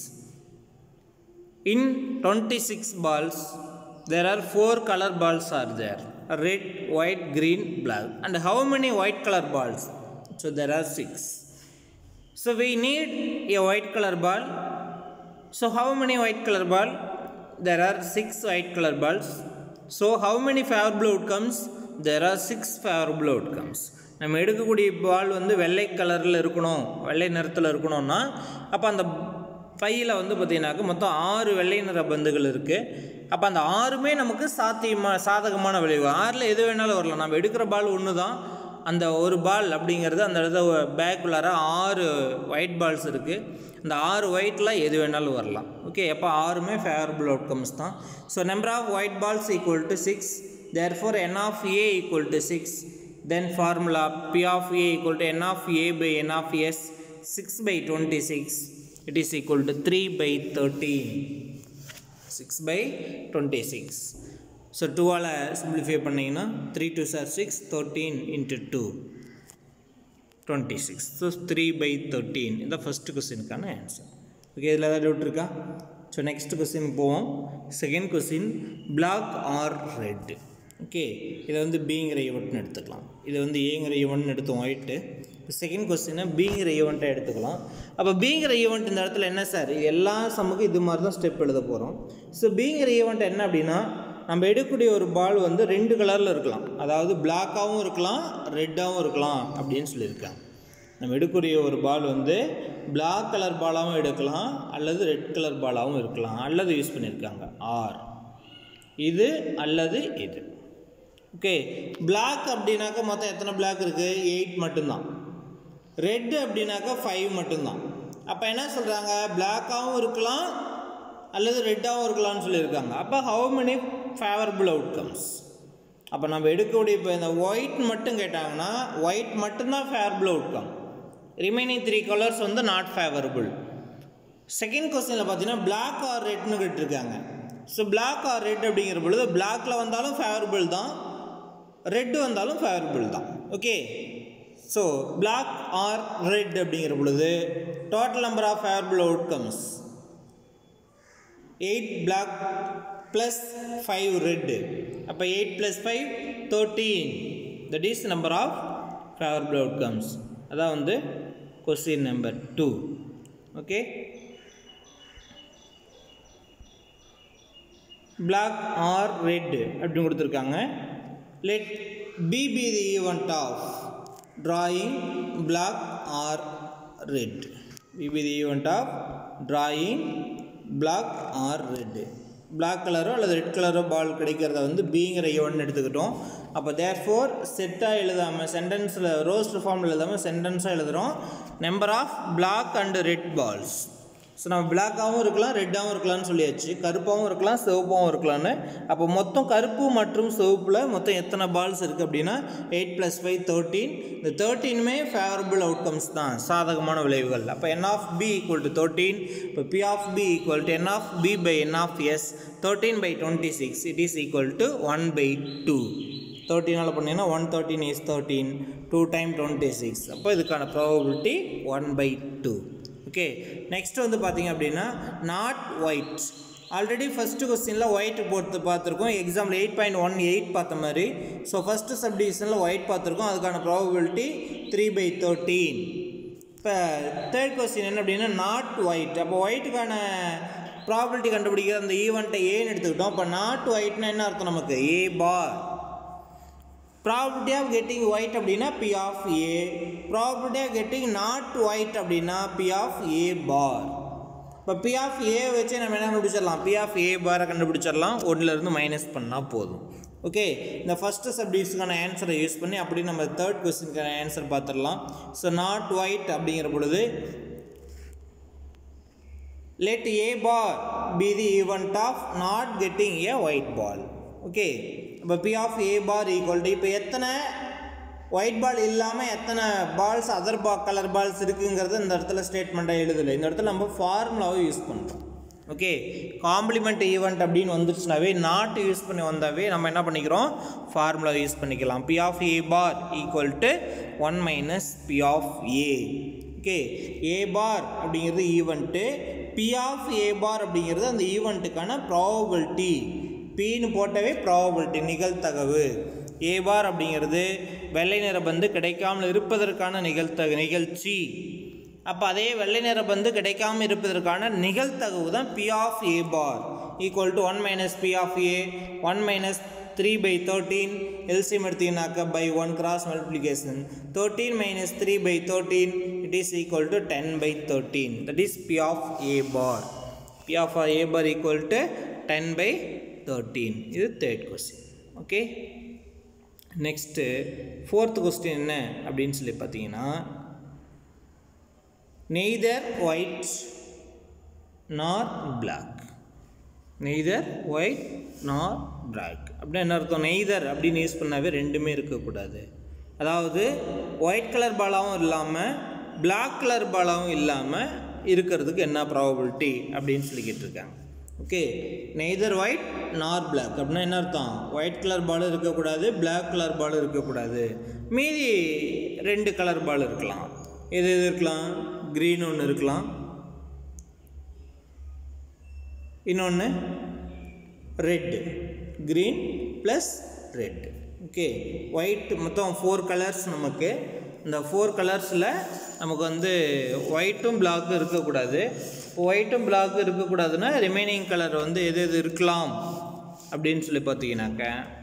In twenty-six balls, there are four color balls are there: red, white, green, black. And how many white color balls? So there are six. So we need a white color ball. So how many white color ball? There are six white color balls. So how many favorable outcomes? There are six favorable outcomes. நம்ம எடுக்கக்கூடிய பால் வந்து வெள்ளை கலரில் இருக்கணும், வெள்ளை நிறத்தில் இருக்கணும்னா அப்போ அந்த ஃபைவ்ல வந்து பார்த்தீங்கன்னாக்க மொத்தம் ஆறு வெள்ளை நிற பந்துகள் இருக்குது. அப்போ அந்த ஆறுமே நமக்கு சாத்தியமாக சாதகமான விளைவு. ஆறில் எது வேணாலும் வரலாம். நம்ம எடுக்கிற பால் ஒன்று தான், அந்த ஒரு பால் அப்படிங்கிறது அந்த இடத்துல பேக்குள்ளார ஆறு ஒயிட் பால்ஸ் இருக்குது. அந்த ஆறு ஒயிட்டில் எது வேணாலும் வரலாம். ஓகே, அப்போ ஆறுமே ஃபேவரபிள் அவுட்கம்ஸ் தான். So number of white balls equal to six. Therefore N of A equal to six. Then formula P of A equal to N of A by N of S. Six by twenty six. It is equal to three by thirteen. six by twenty-six. So two all simplify பண்ணிங்கன்னா three twos are six, thirteen into two, twenty-six. So three by thirteen. இந்த first கொஸ்டினுக்கான answer. Okay, இதில் ஏதாவது doubt இருக்கா? So next question போவோம். Second question, black or red. Okay, இதை வந்து பிங்கிற ஈவெண்ட்னு எடுத்துக்கலாம். இதை வந்து ஏங்கிற ஈவெண்ட்னு எடுத்தோம் ஒயிட்டு. செகண்ட் கொஸ்டினை பிங்கிற ஈவெண்ட்டை எடுத்துக்கலாம். அப்போ பிங்கிற ஈவெண்ட் இந்த இடத்துல என்ன சார், எல்லா சம்முக்கும் இது மாதிரி தான் ஸ்டெப் எழுத போகிறோம். ஸோ பிங்கிற ஈவெண்ட் என்ன அப்படின்னா, நம்ம எடுக்கக்கூடிய ஒரு பால் வந்து ரெண்டு கலரில் இருக்கலாம். அதாவது பிளாக்காகவும் இருக்கலாம், ரெட்டாகவும் இருக்கலாம் அப்படின்னு சொல்லியிருக்காங்க. நம்ம எடுக்கக்கூடிய ஒரு பால் வந்து பிளாக் கலர் பாலாகவும் எடுக்கலாம், அல்லது ரெட் கலர் பாலாகவும் இருக்கலாம், அல்லது யூஸ் பண்ணியிருக்காங்க ஆர் இது அல்லது இது. ஓகே, பிளாக் அப்படின்னாக்கா மொத்தம் எத்தனை பிளாக் இருக்குது? எயிட் மட்டும்தான். ரெட்டு அப்படின்னாக்கா ஃபைவ் மட்டும்தான். அப்போ என்ன சொல்கிறாங்க, பிளாக்காகவும் இருக்கலாம் அல்லது ரெட்டாகவும் இருக்கலாம்னு சொல்லியிருக்காங்க. அப்போ ஹவு மெனி ஃபேவரபிள் அவுட்கம்ஸ்? அப்போ நம்ம எடுக்கக்கூடிய இப்போ இந்த ஒயிட் மட்டும் கேட்டாங்கன்னா ஒயிட் மட்டும்தான் favourable outcome. Remaining three colours வந்து நாட் ஃபேவரபிள். செகண்ட் கொஸ்டினில் பார்த்தீங்கன்னா பிளாக் ஆர் ரெட்னு கேட்டிருக்காங்க. ஸோ பிளாக் ஆர் ரெட் அப்படிங்கிற பொழுது பிளாக்கில் வந்தாலும் ஃபேவரபிள் தான், ரெட்டு வந்தாலும் ஃபேவரபிள் தான். Okay, so black or red அப்படிங்கிற பொழுது total number of favourable outcomes eight black plus five red. அப்போ eight plus five thirteen. That is number of favourable outcomes. அதான் வந்து question number two. Okay, black or red அப்படின்னு கொடுத்துருக்காங்க. Let B be the event of drawing black or red. We be the event of drawing black or red. black கலரோ அல்லது red கலரோ பால் கிடைக்கிறத வந்து பிங்கிற event எடுத்துக்கிட்டோம். அப்போ தேர்ஃபோர் செட்டாக எழுதாமல் சென்டென்ஸில் ரோஸ்ட் ஃபார்மில் எழுதாமல் சென்டென்ஸாக எழுதுகிறோம். Number of black and red balls. So நம்ம பிளாக்காகவும் இருக்கலாம், ரெட்டாகவும் இருக்கலாம்னு சொல்லியாச்சு. கருப்பாகவும் இருக்கலாம், சிவப்பாகவும் இருக்கலான்னு. அப்போ மொத்தம் கருப்பு மற்றும் சிவப்பில் மொத்தம் எத்தனை பால்ஸ் இருக்குது அப்படின்னா எயிட் ப்ளஸ் ஃபைவ் தேர்ட்டீன். இந்த தேர்ட்டீனுமே ஃபேவரபிள் அவுட்கம்ஸ் தான், சாதகமான விளைவுகள். அப்போ என் of B equal to thirteen. இப்போ P of B equal to N of B by N of S. Thirteen by twenty six it is equal to one by two. தேர்ட்டீனால் பண்ணிங்கன்னா one thirteen is thirteen, two time twenty six. அப்போ இதுக்கான ப்ராபபிலிட்டி one by two. Okay, next வந்து பார்த்தீங்க அப்படின்னா not white. Already first கொஸ்டினில் white போட்டு பார்த்துருக்கோம். Example eight point one eight பார்த்த மாதிரி. ஸோ ஃபஸ்ட்டு சப்டிவிஷனில் ஒயிட் பார்த்துருக்கோம். அதுக்கான ப்ராபபிலிட்டி த்ரீ பை தேர்ட்டீன். இப்போ தேர்ட் கொஸ்டின் என்ன அப்படின்னா நாட் ஒயிட். அப்போ ஒயிட்டுக்கான ப்ராபபிலிட்டி கண்டுபிடிக்கிற அந்த ஈவெண்ட்டை ஏன்னு எடுத்துக்கிட்டோம். இப்போ நாட் ஒயிட்னா என்ன அர்த்தம் நமக்கு? A bar. Probability of getting white அப்படின்னா P of A. Probability of getting not white அப்படின்னா பி ஆஃப் ஏ பார். இப்போ பி ஆஃப் ஏ வச்சு நம்ம என்ன கண்டுபிடிச்சிடலாம்? பி ஆஃப் ஏ பாரை கண்டுபிடிச்சிடலாம். ஒன்றிலேருந்து மைனஸ் பண்ணால் போதும். ஓகே, இந்த ஃபஸ்ட்டு சப்டிவிஷனுக்கான ஆன்சரை யூஸ் பண்ணி அப்படி நம்ம தேர்ட் கொஸ்டினுக்கான ஆன்சர் பார்த்துடலாம். ஸோ நாட் ஒயிட் அப்படிங்கிற பொழுது let A bar be the event of not getting a white ball. Okay, இப்போ P of A bar equal to இப்போ எத்தனை ஒயிட் பால் இல்லாமல் எத்தனை பால்ஸ் அதர் பா கலர் பால்ஸ் இருக்குங்கிறது இந்த இடத்துல ஸ்டேட்மெண்ட்டாக எழுதலை. இந்த இடத்துல நம்ம ஃபார்முலாவை யூஸ் பண்ணுறோம். ஓகே, காம்ப்ளிமெண்ட் ஈவெண்ட் அப்படின்னு வந்துருச்சுனாவே நாட் யூஸ் பண்ணி வந்தாவே நம்ம என்ன பண்ணிக்கிறோம்? ஃபார்முலாவை யூஸ் பண்ணிக்கலாம். P of A bar equal to one minus P of A. Okay, A bar அப்படிங்கிறது event, P of A bar அப்படிங்கிறது அந்த ஈவெண்ட்டுக்கான ப்ராபபிலிட்டி. பின்னு போட்டவே ப்ராபபிலிட்டி, நிகழ்தகவு. ஏ பார் அப்படிங்கிறது வெள்ளை நிற பந்து கிடைக்காமல் இருப்பதற்கான நிகழ்த்தகு நிகழ்ச்சி. அப்போ அதே வெள்ளை நிற பந்து கிடைக்காமல் இருப்பதற்கான நிகழ்தகவு தான் P of A bar equal to one minus P of A one minus three by thirteen. LCM எடுத்தீங்கன்னாக்க by one cross multiplication. Thirteen minus three by thirteen it is equal to ten by thirteen. That is P of A bar. P of A bar equal to ten by thirteen. இது third question. Okay, next fourth question என்ன அப்படின்னு சொல்லி பார்த்தீங்கன்னா neither white nor black. Neither white nor black அப்படின்னா என்ன அர்த்தம்? Neither அப்படின்னு use பண்ணாவே ரெண்டுமே இருக்கக்கூடாது. அதாவது ஒயிட் கலர் பாலாகவும் இல்லாமல் பிளாக் கலர் பாலாகவும் இல்லாமல் இருக்கிறதுக்கு என்ன ப்ராபபிலிட்டி அப்படின்னு சொல்லி கேட்டிருக்காங்க. Okay, neither white nor black அப்படின்னா என்ன அர்த்தம்? ஒயிட் கலர் பால் இருக்கக்கூடாது, பிளாக் கலர் பால் இருக்கக்கூடாது. மீதி ரெண்டு கலர் பால் இருக்கலாம். எது எது இருக்கலாம்? க்ரீன் ஒன்று இருக்கலாம், இன்னொன்று red. Green plus red. Okay, white மொத்தம் ஃபோர் கலர்ஸ். நமக்கு இந்த ஃபோர் கலர்ஸில் நமக்கு வந்து ஒயிட்டும் பிளாக்கும் இருக்கக்கூடாது. ஒயிட்டும் பிளாக்கும் இருக்கக்கூடாதுன்னா ரிமைனிங் கலர் வந்து எது எது இருக்கலாம் அப்படின்னு சொல்லி பார்த்தீங்கன்னாக்க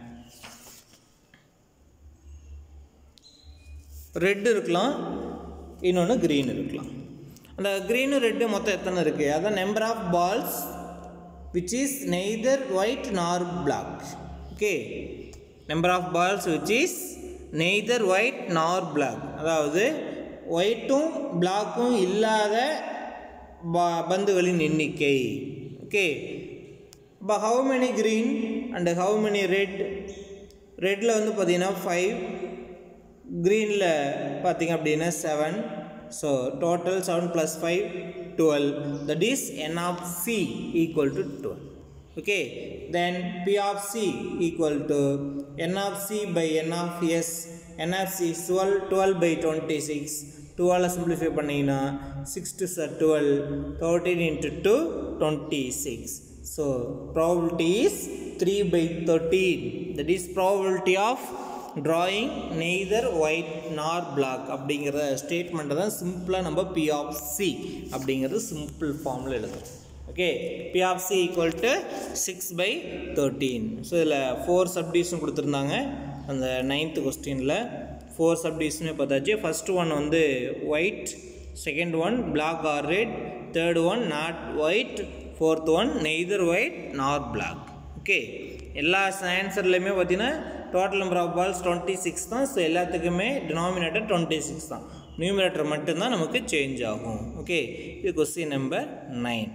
ரெட் இருக்கலாம், இன்னொன்று க்ரீன் இருக்கலாம். அந்த க்ரீனு ரெட்டு மொத்தம் எத்தனை இருக்குது? அதான் number of balls which is neither white nor black. Okay, number of balls which is neither white nor black. அதாவது ஒயிட்டும் பிளாக்கும் இல்லாத பந்துகளின் எண்ணிக்கை. ஓகே, இப்போ how many green and how many red? ரெட்டில் வந்து பார்த்தீங்கன்னா ஃபைவ், க்ரீனில் பார்த்தீங்க அப்படின்னா seven. So total seven plus five twelve. That is N of C equal to twelve. Okay, then P of C equal to N of C by N of S. N of C is twelve, twelve by twenty-six. twelve simplify பண்ணீங்கன்னா six to twelve, thirteen into two, twenty-six. So probability is three by thirteen. That is probability of drawing neither white nor black. அப்படிங்கிற ஸ்டேட்மெண்ட்டை தான் சிம்பிளாக நம்ம P of C அப்படிங்கிறது simple ஃபார்மில் எழுதுறோம். Okay, P of C equal to six by thirteen. So இதில் four subdivision கொடுத்துருந்தாங்க. அந்த நைன்த்து கொஸ்டினில் ஃபோர் சப்டிவிஷனே பார்த்தாச்சு. ஃபஸ்ட்டு ஒன் வந்து white, second one black or red, third one not white, fourth one neither white nor black. Okay, எல்லா ஆன்சர்லையுமே பார்த்தீங்கன்னா total number of balls twenty six தான். ஸோ எல்லாத்துக்குமே டினாமினேட்டர் டுவெண்ட்டி சிக்ஸ் தான். நியூமினேட்டர் மட்டும்தான் நமக்கு சேஞ்ச் ஆகும். ஓகே, இது question number nine.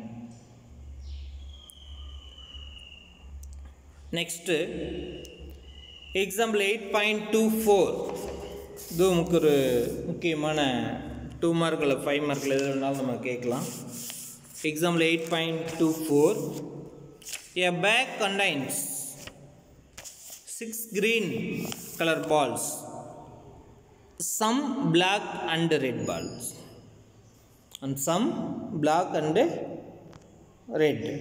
Next example eight point two four. இது நமக்கு ஒரு முக்கியமான டூ மார்க்கில் ஃபைவ் மார்க்கில் எது வேணாலும் நம்ம கேட்கலாம். Example eight point two four. A bag contains six green color balls, some black and red balls, and some black and red.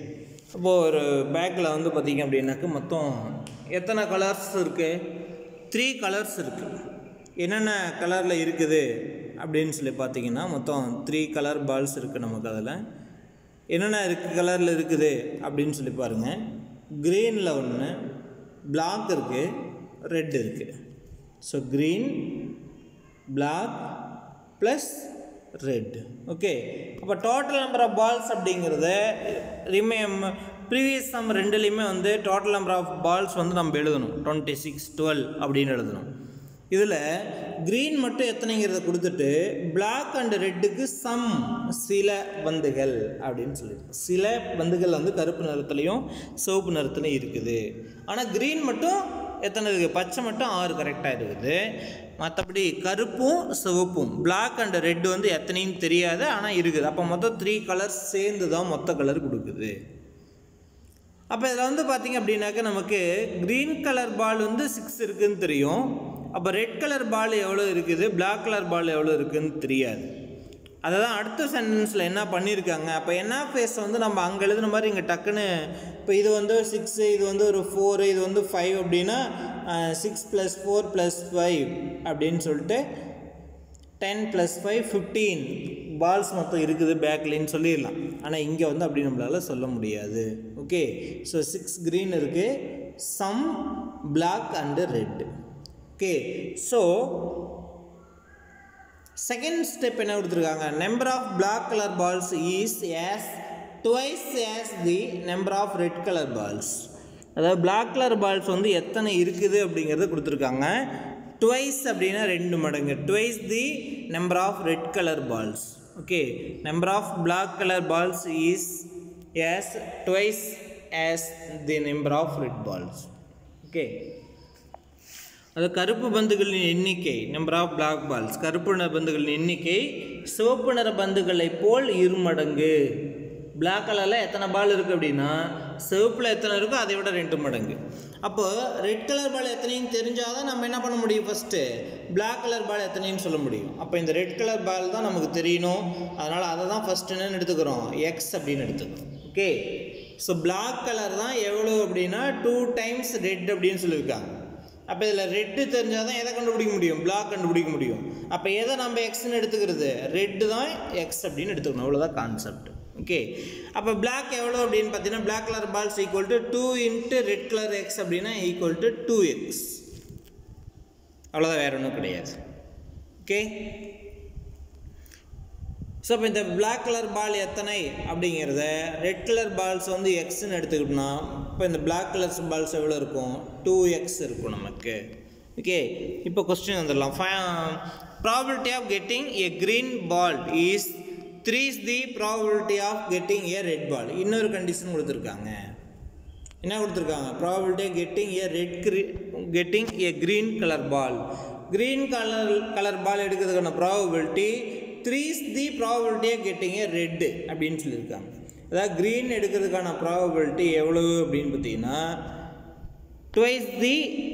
இப்போது ஒரு பேக்கில் வந்து பார்த்திங்க அப்படின்னாக்க மொத்தம் எத்தனை கலர்ஸ் இருக்குது? த்ரீ கலர்ஸ் இருக்குது. என்னென்ன கலரில் இருக்குது அப்படின்னு சொல்லி பார்த்தீங்கன்னா மொத்தம் த்ரீ கலர் பால்ஸ் இருக்குது நமக்கு. அதில் என்னென்ன இருக்குது கலரில் இருக்குது அப்படின்னு சொல்லி பாருங்கள். க்ரீனில் ஒன்று, பிளாக் இருக்குது, ரெட் இருக்குது. So green, black plus red. Okay, அப்போ டோட்டல் நம்பர் ஆஃப் பால்ஸ் அப்படிங்கிறத ரிமே ப்ரீவியஸ் சம் ரெண்டுலேயுமே வந்து டோட்டல் நம்பர் ஆஃப் பால்ஸ் வந்து நம்ம எழுதணும். டுவெண்ட்டி சிக்ஸ் டுவெல் அப்படின்னு எழுதணும். இதில் க்ரீன் மட்டும் எத்தனைங்கிறத கொடுத்துட்டு பிளாக் அண்ட் ரெட்டுக்கு சம் சில பந்துகள் அப்படின்னு சொல்லியிருக்கு. சில பந்துகள் வந்து கருப்பு நிறத்துலையும் சிவப்பு நிறத்துலையும் இருக்குது. ஆனால் க்ரீன் மட்டும் எத்தனை இருக்குது? பச்சை மட்டும் ஆறு கரெக்டாக இருக்குது. மற்றபடி கருப்பும் சிவப்பும் பிளாக் அண்ட் ரெட்டு வந்து எத்தனையும் தெரியாது, ஆனால் இருக்குது. அப்போ மொத்தம் த்ரீ கலர்ஸ் சேர்ந்து தான் மொத்த கலர் கொடுக்குது. அப்போ இதில் வந்து பார்த்திங்க அப்படின்னாக்க நமக்கு க்ரீன் கலர் பால் வந்து சிக்ஸ் இருக்குதுன்னு தெரியும். அப்போ ரெட் கலர் பால் எவ்வளோ இருக்குது, பிளாக் கலர் பால் எவ்வளோ இருக்குதுன்னு தெரியாது. அதை தான் அடுத்த சென்டென்ஸில் என்ன பண்ணியிருக்காங்க. அப்போ என்ன ஃபேஸ் வந்து நம்ம அங்கே எழுதுன மாதிரி இங்கே டக்குன்னு இப்போ இது வந்து சிக்ஸு, இது வந்து ஒரு ஃபோரு, இது வந்து ஃபைவ் அப்படின்னா six plus four plus five அப்படின்னு சொல்லிட்டு ten plus five fifteen balls மொத்தம் இருக்குது பேக்லின்னு சொல்லிடலாம். ஆனால் இங்கே வந்து அப்படி நம்மளால் சொல்ல முடியாது. ஓகே, ஸோ சிக்ஸ் க்ரீன் இருக்குது, some black and red. Okay, so second step என்ன கொடுத்துருக்காங்க? Number of black colour balls is as twice as the number of red colour balls. அதாவது பிளாக் கலர் பால்ஸ் வந்து எத்தனை இருக்குது அப்படிங்கிறத கொடுத்துருக்காங்க. ட்வைஸ் அப்படின்னா ரெண்டு மடங்கு. Twice the number of red colour balls. Okay, number of black colour balls is as twice as the number of red balls. Okay, அது கருப்பு பந்துகளின் எண்ணிக்கை நம்பர் ஆஃப் பிளாக் பால்ஸ், கருப்பு நிற பந்துகளின் எண்ணிக்கை சிவப்பு நிற பந்துகளை போல் இருமடங்கு. பிளாக் கலரில் எத்தனை பால் இருக்குது அப்படின்னா சிவப்பில் எத்தனை இருக்கோ அதை விட ரெண்டு மடங்கு. அப்போது ரெட் கலர் பால் எத்தனைன்னு தெரிஞ்சால் தான் நம்ம என்ன பண்ண முடியும், ஃபஸ்ட்டு பிளாக் கலர் பால் எத்தனைன்னு சொல்ல முடியும். அப்போ இந்த ரெட் கலர் பால் தான் நமக்கு தெரியணும். அதனால் அதை தான் ஃபஸ்ட்டு என்னென்னு எடுத்துக்கிறோம், எக்ஸ் அப்படின்னு எடுத்துக்கிறோம். ஓகே, ஸோ பிளாக் கலர் தான் எவ்வளோ அப்படின்னா டூ டைம்ஸ் ரெட் அப்படின்னு சொல்லியிருக்காங்க. அப்போ இதில் ரெட்டு தெரிஞ்சால் தான் எதை கண்டுபிடிக்க முடியும், பிளாக் கண்டுபிடிக்க முடியும். அப்போ எதை நம்ம எக்ஸ்ன்னு எடுத்துக்கிறது, ரெட்டு தான் எக்ஸ் அப்படின்னு எடுத்துக்கணும். அவ்வளோதான் கான்செப்ட். ஓகே, அப்போ பிளாக் எவ்வளோ அப்படின்னு பார்த்தீங்கன்னா black colour balls equal to two into red colour x அப்படின்னா ஈக்குவல் டு டூ எக்ஸ். அவ்வளோதான், வேறு ஒன்றும் கிடையாது. ஓகே, ஸோ இப்போ இந்த பிளாக் கலர் பால் எத்தனை அப்படிங்கிறத ரெட் கலர் பால்ஸ் வந்து எக்ஸ்ன்னு எடுத்துக்கிட்டோம்னா இப்போ இந்த பிளாக் கலர் பால்ஸ் எவ்வளோ இருக்கும், டூ எக்ஸ் இருக்கும் நமக்கு. ஓகே, இப்போ கொஸ்டின் வந்துடலாம். Probability of getting a green ball is three is the probability of getting a red ball. இன்னொரு கண்டிஷன் கொடுத்துருக்காங்க. என்ன கொடுத்துருக்காங்க? Probability of getting a red green getting a green colour ball. Green colour colour ball எடுக்கிறதுக்கான probability three is the probability of getting a red அப்படின்னு சொல்லியிருக்காங்க. அதாவது green எடுக்கிறதுக்கான probability எவ்வளவு அப்படின்னு பார்த்தீங்கன்னா ட்வைஸ் தி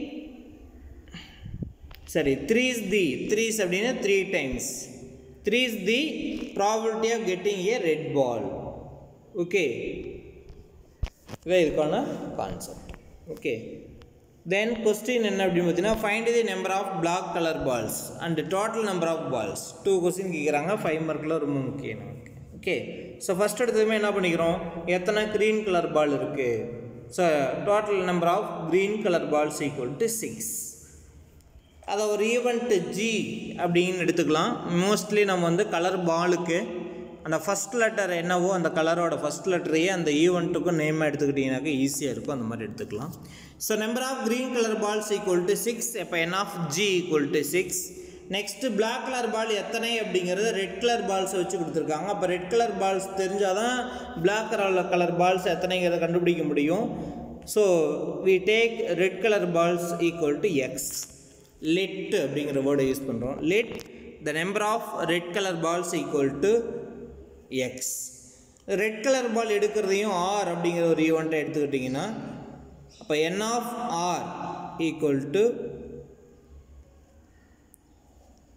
சரி த்ரீ இஸ் தி த்ரீஸ் அப்படின்னா three times three is the probability of getting a red ball. Okay, இதான் இதுக்கான கான்செப்ட். ஓகே, தென் கொஸ்டின் என்ன அப்படின்னு பார்த்தீங்கன்னா find the number of black colour balls and total number of balls. Two question கேட்குறாங்க. Five மார்க்கில் ரொம்ப முக்கியம் நமக்கு. ஓகே, ஸோ ஃபஸ்ட் எடுத்ததுமே என்ன பண்ணிக்கிறோம், எத்தனை க்ரீன் கலர் பால் இருக்குது. So total number of green colour balls equal to six. அதை ஒரு ஈவெண்ட்டு ஜி அப்படின்னு எடுத்துக்கலாம். மோஸ்ட்லி நம்ம வந்து கலர் பாலுக்கு அந்த ஃபஸ்ட் லெட்டர் என்னவோ அந்த கலரோட ஃபஸ்ட் லெட்டரையே அந்த ஈவெண்ட்டுக்கும் நேமாக எடுத்துக்கிட்டிங்கனாக்கா ஈஸியாக இருக்கும். அந்த மாதிரி எடுத்துக்கலாம். So number of green colour balls equal to six. இப்போ என் of G equal to six. Next black colour ball எத்தனை அப்படிங்கிறது ரெட் கலர் பால்ஸை வச்சு கொடுத்துருக்காங்க. அப்போ ரெட் கலர் பால்ஸ் தெரிஞ்சால் தான் பிளாக் கலர் கலர் பால்ஸ் எத்தனைங்கிறத கண்டுபிடிக்க முடியும். So we take red colour balls equal to x. Let அப்படிங்கிற வேர்டை யூஸ் பண்ணுறோம். Let the number of red colour balls equal to x. Red colour ball எடுக்கிறதையும் R அப்படிங்கிற ஒரு ஈவெண்ட்டை எடுத்துக்கிட்டிங்கன்னா அப்போ என் of R equal to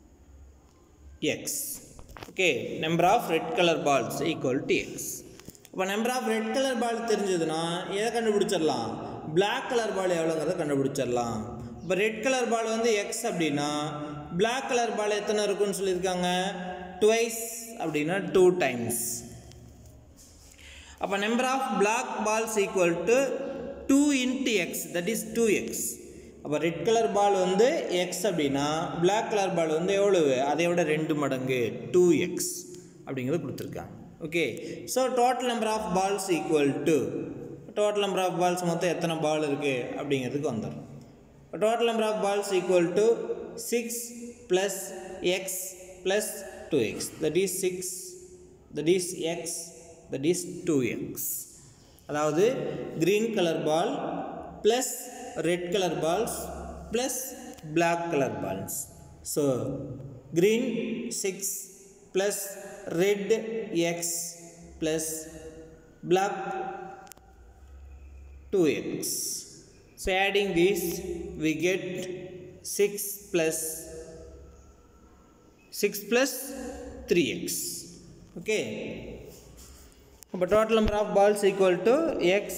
x. Okay, number of red colour balls equal to x. இப்போ number of red colour ball தெரிஞ்சதுன்னா எதை கண்டுபிடிச்சிடலாம், பிளாக் கலர் பால் எவ்வளோங்கிறத கண்டுபிடிச்சிடலாம். இப்போ ரெட் கலர் பால் வந்து எக்ஸ் அப்படின்னா பிளாக் கலர் பால் எத்தனை இருக்குன்னு சொல்லியிருக்காங்க, டுவைஸ் அப்படின்னா டூ டைம்ஸ். அப்போ number of black balls equal to two into x, that is two x. அப்போ ரெட் கலர் பால் வந்து எக்ஸ் அப்படின்னா பிளாக் கலர் பால் வந்து எவ்வளவு, அதை விட ரெண்டு மடங்கு டூ எக்ஸ் அப்படிங்கிறது கொடுத்துருக்காங்க. Okay, so total number of balls equal to, total number of balls மொத்தம் எத்தனை பால் இருக்குது அப்படிங்கிறதுக்கு வந்துடும். Total number of balls equal to six plus x plus two x, that is six, that is x, that is two x. அதாவது green colour ball plus red colour balls plus black colour balls. So green six plus red x plus black two x. So adding this we get six plus six plus three x. Okay, but total number of balls equal to x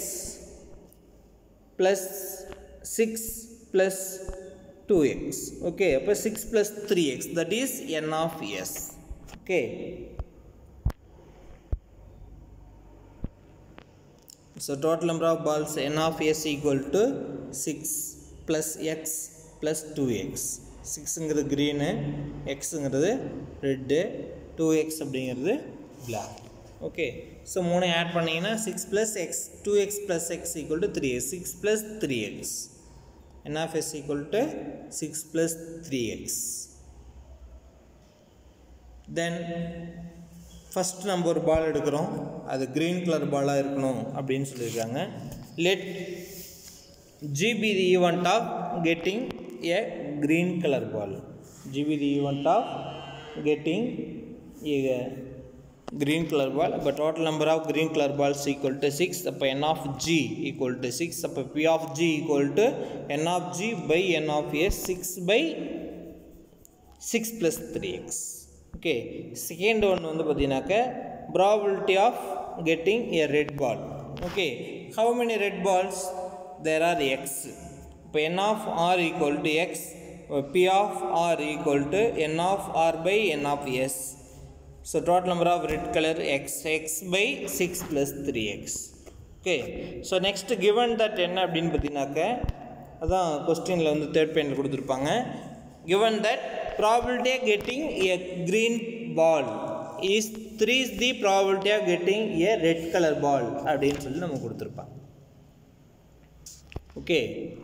plus six plus two x. Okay, அப்போ six plus three x, that is n of s. Okay, so total number of balls n of s equal to six plus x plus two x. six ங்கிறது green, x ங்கிறது red, two x அப்படிங்கிறது black. Okay, so மூணு add பண்ணிங்கன்னா six plus x, two x plus x equal to three x, six plus three x. n of s equal to six plus three x. Then first நம்ம ஒரு பால் எடுக்கிறோம், அது green colour பாலாக இருக்கணும் அப்படின்னு சொல்லியிருக்காங்க. Let G be the event of getting a green colour ball. G be the event of getting a green colour ball. அப்போ total number of green colour balls equal to six. அப்போ என் of G equal to six. அப்போ P of G equal to N of G by N of S, six by six plus three x. Okay, second one வந்து பார்த்தீங்கன்னாக்க probability of getting a red ball. Okay, how many red balls, there are x. இப்போ என் of R equal to x, P of R equal to N of R by N of S. So total number of red colour x, x by six plus three x. Okay, so next given that என்ன அப்படின்னு பார்த்தீங்கன்னாக்க அதான் கொஸ்டினில் வந்து third பாயிண்டில் கொடுத்துருப்பாங்க. given that probability of getting a green ball is three is the probability of getting a red color ball அப்படின்னு சொல்லி நம்ம கொடுத்துருப்பாங்க. ஓகே,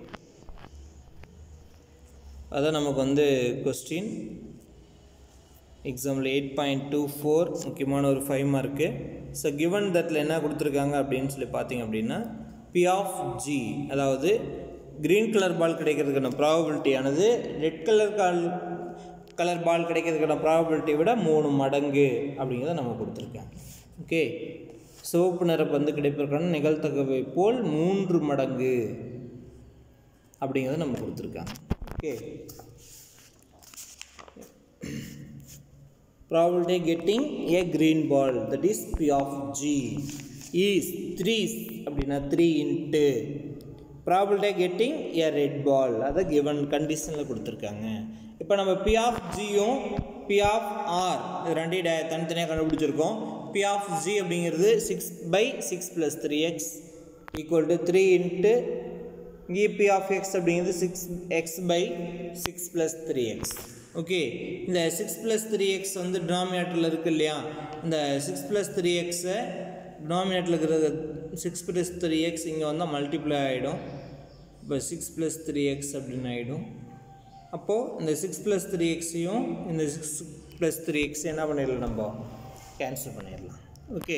அதான் நமக்கு வந்து question example eight point two four முக்கியமான ஒரு ஃபைவ் மார்க்கு. ஸோ கிவன் தட்டில் என்ன கொடுத்துருக்காங்க அப்படின்னு சொல்லி பார்த்தீங்க அப்படின்னா பி ஆஃப் ஜி, அதாவது க்ரீன் கலர் பால் கிடைக்கிறதுக்கான ப்ராபபிலிட்டியானது ரெட் கலர் கால் கலர் பால் கிடைக்கிறதுக்கான ப்ராபபிலிட்டியை விட மூணு மடங்கு அப்படிங்கிறத நம்ம கொடுத்துருக்காங்க. ஓகே, சிவப்பு நிற பந்து கிடைப்பதற்கான நிகழ்தகவை போல் மூன்று மடங்கு அப்படிங்கிறத நம்ம கொடுத்துருக்காங்க. Okay, probability getting a green ball, that is P of G is three அப்படின்னா three into probability getting a red ball, அதை given கண்டிஷனில் கொடுத்துருக்காங்க. இப்போ நம்ம P of Gயும் P of R இது ரெண்டையும் தனித்தனியாக கண்டுபிடிச்சிருக்கோம். P of G அப்படிங்கிறது six by six plus three x equal to three into இங்கே P of X அப்படிங்கிறது six x by six plus three x. Okay, இந்த சிக்ஸ் ப்ளஸ் த்ரீ எக்ஸ் வந்து டினாமினேட்டரில் இருக்குது இல்லையா, இந்த சிக்ஸ் ப்ளஸ் த்ரீ எக்ஸை டினாமினேட்டரில் இருக்கிற சிக்ஸ் ப்ளஸ் த்ரீ எக்ஸ் இங்கே வந்தால் மல்டிப்ளை ஆகிடும். இப்போ சிக்ஸ் ப்ளஸ் த்ரீ எக்ஸ் அப்படின்னு ஆகிடும். அப்போது இந்த சிக்ஸ் ப்ளஸ் த்ரீ எக்ஸையும் இந்த சிக்ஸ் ப்ளஸ் த்ரீ எக்ஸ் என்ன பண்ணிடலாம், நம்ம கேன்சல் பண்ணிடலாம். ஓகே,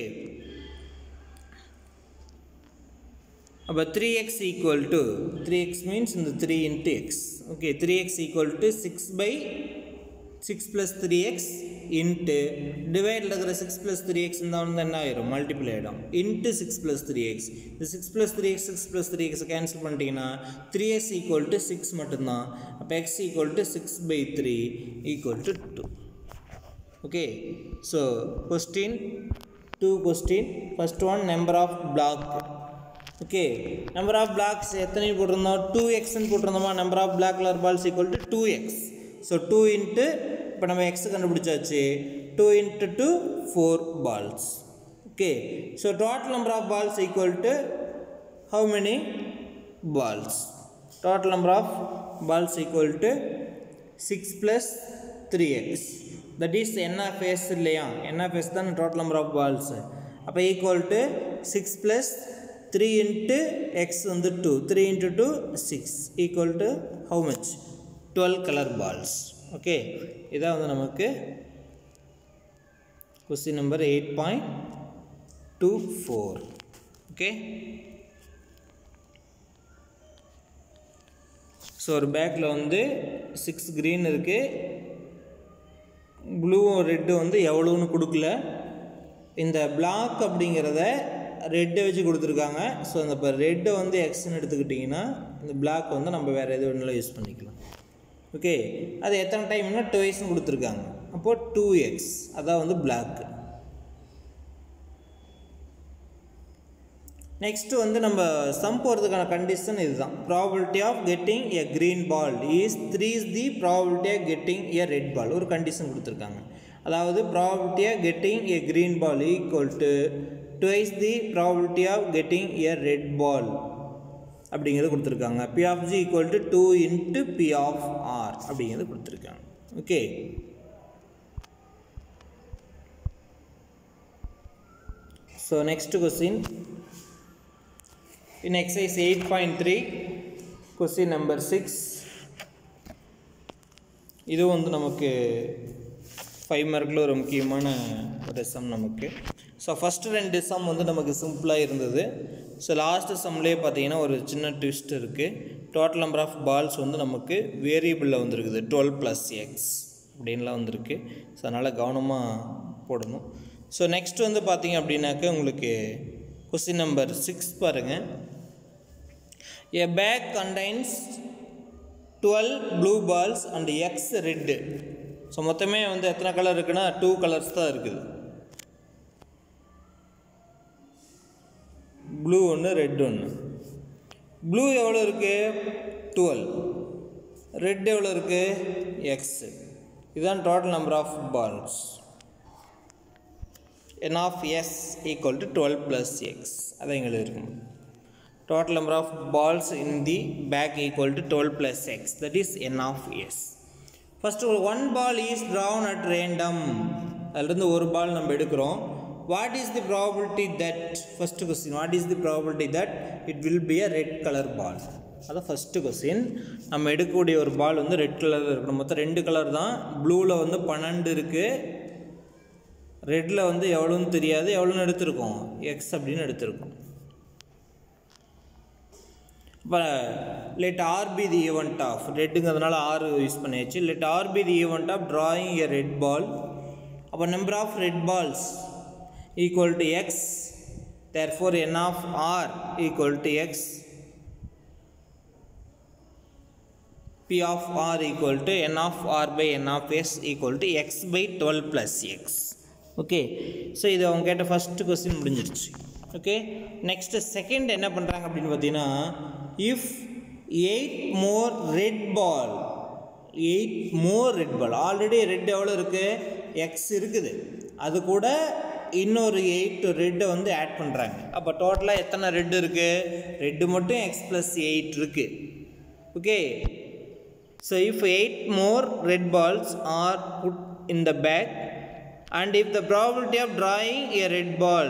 அப்போ three x equal to three x means இந்த three into x. Okay, three x equal to six by six plus three x into டிவைடில் இருக்கிற six plus three X இருந்தால் வந்து என்ன ஆயிரும், மல்டிப்ளை ஆகிடும், into six plus three x. இந்த six plus three x six plus three x cancel பண்ணிட்டீங்கன்னா three x equal to six மட்டும்தான். அப்போ x equal to six by three equal to two. Okay, so question two question. First one, number of block. Okay, number of blocks எத்தனை போட்டிருந்தோம்? two x ன்னு போட்டிருந்தோமா? number of black color balls equal to two x. So two into இப்போ நம்ம x கண்டுபிடிச்சாச்சு. two into two, four balls. Okay, so total number of balls equal to how many balls? Total number of balls equal to six plus three x. That is n of s இல்லையா? n of s தான் total number of balls. அப்போ equal to six plus three into x வந்து two. three into two, six. Equal to how much? twelve color balls. Okay, இதான் வந்து நமக்கு question number eight point two four. Okay, so ஒரு பேக்கில் வந்து six green இருக்குது, ப்ளூவும் red வந்து எவ்வளோன்னு கொடுக்கல. இந்த பிளாக் அப்படிங்கிறத ரெட்டை வச்சு கொடுத்துருக்காங்க. ஸோ அந்த இப்போ ரெட்டை வந்து எக்ஸ்ன்னு எடுத்துக்கிட்டிங்கன்னா இந்த பிளாக் வந்து நம்ம வேறு எது வேணாலும் யூஸ் பண்ணிக்கலாம். ஓகே, அது எத்தனை டைம்னா டுவைஸ்ன்னு கொடுத்துருக்காங்க. அப்போது டூ எக்ஸ் அதான் வந்து பிளாக்கு. நெக்ஸ்ட்டு வந்து நம்ம சம் போகிறதுக்கான கண்டிஷன் இதுதான். Probability of getting a green ball is three is the probability of getting a red ball. ஒரு கண்டிஷன் கொடுத்துருக்காங்க. அதாவது probability of getting a green ball equal to twice the probability of getting a red ball அப்படிங்கிறது கொடுத்துருக்காங்க. P of G equal to two into P of R அப்படிங்கிறது கொடுத்துருக்காங்க. Okay, so next question in exercise eight point three, question number six. இது வந்து நமக்கு five மார்க்கில் ஒரு முக்கியமான ஒரு சம் நமக்கு. ஸோ ஃபஸ்ட்டு ரெண்டு சம் வந்து நமக்கு சிம்பிளாக இருந்தது. ஸோ லாஸ்ட்டு சம்லேயே பார்த்தீங்கன்னா ஒரு சின்ன ட்விஸ்ட் இருக்குது. டோட்டல் நம்பர் ஆஃப் பால்ஸ் வந்து நமக்கு வேரியபிளில் வந்துருக்குது, டுவெல் ப்ளஸ் எக்ஸ் அப்படின்லாம் வந்திருக்கு. ஸோ அதனால் கவனமாக போடணும். ஸோ நெக்ஸ்ட் வந்து பார்த்தீங்க அப்படின்னாக்க உங்களுக்கு கொஸ்டின் நம்பர் சிக்ஸ் பாருங்கள். A bag contains twelve blue balls and x red. So மொத்தமே வந்து எத்தனை கலர் இருக்குன்னா டூ கலர்ஸ் தான் இருக்குது. ப்ளூ ஒன்று, ரெட் ஒன்று. ப்ளூ எவ்வளோ இருக்குது? டுவெல். ரெட் எவ்வளோ இருக்குது? எக்ஸ். இதுதான் total number of balls. n of s equal to twelve plus x. அதான் எங்களுக்கு இருக்கும். Total number of balls in the bag equal to twelve plus x. That is n of s. First one ball is drawn at random. அதிலிருந்து ஒரு பால் நம்ம எடுக்கிறோம். What is the probability that, first question, what is the probability that it will be a red color ball? அதான் first question. நம்ம எடுக்கக்கூடிய ஒரு பால் வந்து red கலரில் இருக்கணும். மொத்தம் ரெண்டு கலர் தான். ப்ளூவில் வந்து பன்னெண்டு இருக்குது, ரெட்டில் வந்து எவ்வளோன்னு தெரியாது. எவ்வளோன்னு எடுத்திருக்கோம்? எக்ஸ் அப்படின்னு எடுத்திருக்கோம். இப்போ let R be the event of, ரெட்டுங்கிறதுனால ஆர் யூஸ் பண்ணியாச்சு. Let R be the event of drawing a red ball. அப்போ number of red balls equal to x. Therefore N of R equal to x. P of R equal to n of R by n of S equal to x by twelve plus x. Okay, so இது அவங்க கேட்ட first question முடிஞ்சிருச்சு. Okay, next second என்ன பண்ணுறாங்க அப்படின்னு பார்த்தீங்கன்னா, if eight more red ball, eight more red ball, already red எவ்வளோ இருக்குது? எக்ஸ் இருக்குது. அது கூட இன்னொரு எயிட் ரெட்டை வந்து ஆட் பண்ணுறாங்க. அப்போ டோட்டலாக எத்தனை ரெட் இருக்குது? ரெட்டு மட்டும் எக்ஸ் ப்ளஸ் எயிட் இருக்குது. Okay, so if eight more red balls are put in the bag and if the probability of drawing a red ball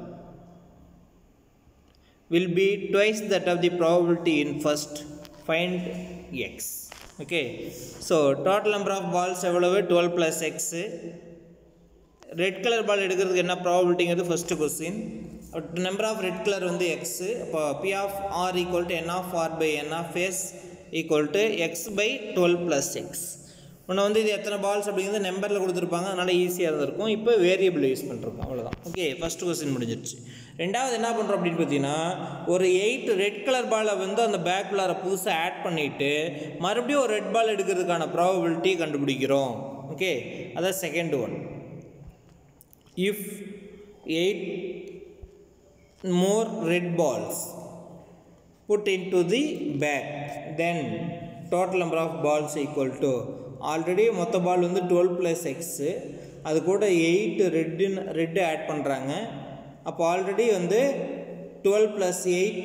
will be twice that of the probability in first, find x. Okay, so total number of balls எவ்வளவு? twelve plus x. Red colour ball எடுக்கிறதுக்கு என்ன ப்ராபபிலிட்டிங்கிறது first question. Number of red colour வந்து x. அப்போ P of R equal to N of R by N of S equal to x by twelve plus x. ஒன்று வந்து இது எத்தனை balls அப்படிங்கிறது நம்பரில் கொடுத்துருப்பாங்க, அதனால் ஈஸியாக இருந்திருக்கும். இப்போ வேரியபிள் யூஸ் பண்ணிருக்கோம், அவ்வளோதான். ஓகே, ஃபஸ்ட்டு கொஸ்டின் முடிஞ்சிருச்சு. ரெண்டாவது என்ன பண்ணுறோம் அப்படின்னு பார்த்தீங்கன்னா, ஒரு எயிட் ரெட் கலர் பாலை வந்து அந்த பேக்குள்ளார புதுசாக ஆட் பண்ணிவிட்டு மறுபடியும் ஒரு ரெட் பால் எடுக்கிறதுக்கான ப்ராபபிலிட்டி கண்டுபிடிக்கிறோம். ஓகே, அதான் second one. If eight more red balls put into the bag, then total number of balls equal to already மொத்த பால் வந்து twelve plus x, அது கூட eight ரெட் ரெட் ஆட் பண்ணுறாங்க. அப்போ ஆல்ரெடி வந்து twelve plus eight,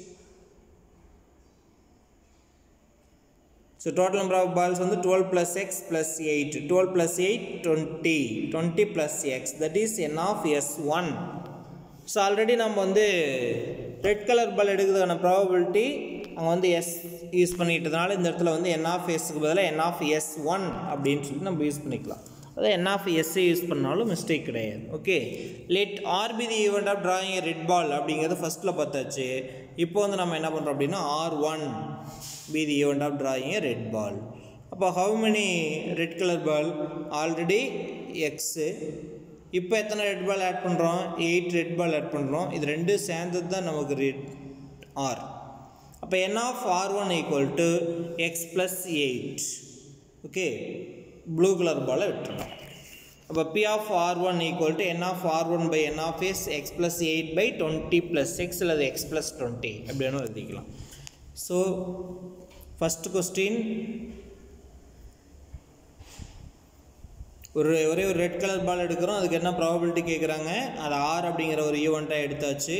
so total number of balls வந்து twelve plus x plus eight, twelve plus eight twenty, twenty plus x, that is n of s one. So already நம்ம வந்து red colour ball எடுக்கிறதுக்கான probability அங்கே வந்து S use பண்ணிட்டதுனால இந்த இடத்துல வந்து என் of எஸ்க்கு பதிலாக என் ஆஃப் எஸ் ஒன் அப்படின்னு சொல்லி நம்ம யூஸ் பண்ணிக்கலாம். அதாவது என் ஆஃப் எஸ்ஸை யூஸ் பண்ணாலும் மிஸ்டேக் கிடையாது. Okay, let R be the event of drawing red ball அப்படிங்கிறது ஃபஸ்ட்டில் பார்த்தாச்சு. இப்போ வந்து நம்ம என்ன பண்ணுறோம் அப்படின்னா R one be the event of drawing red ball. அப்போ how many red colour ball? Already x. இப்போ எத்தனை ரெட் பால் ஆட் பண்ணுறோம்? எயிட் ரெட் பால் ஆட் பண்ணுறோம். இது ரெண்டு சேர்ந்தது தான் நமக்கு ரெட் ஆர். அப்போ என் of R one equal to x plus eight. Okay, blue colour பாலை விட்டுருணும். அப்போ P of R one equal to N of R one by N of s x plus eight by twenty plus x அல்லது x plus twenty அப்படின்னு எழுதிக்கலாம். So first question, ஒரு ஒரே ஒரு red colour பால் எடுக்கிறோம், அதுக்கு என்ன ப்ராபபிலிட்டி கேட்குறாங்க, அது ஆர் அப்படிங்கிற ஒரு ஈவெண்ட்டாக எடுத்தாச்சு.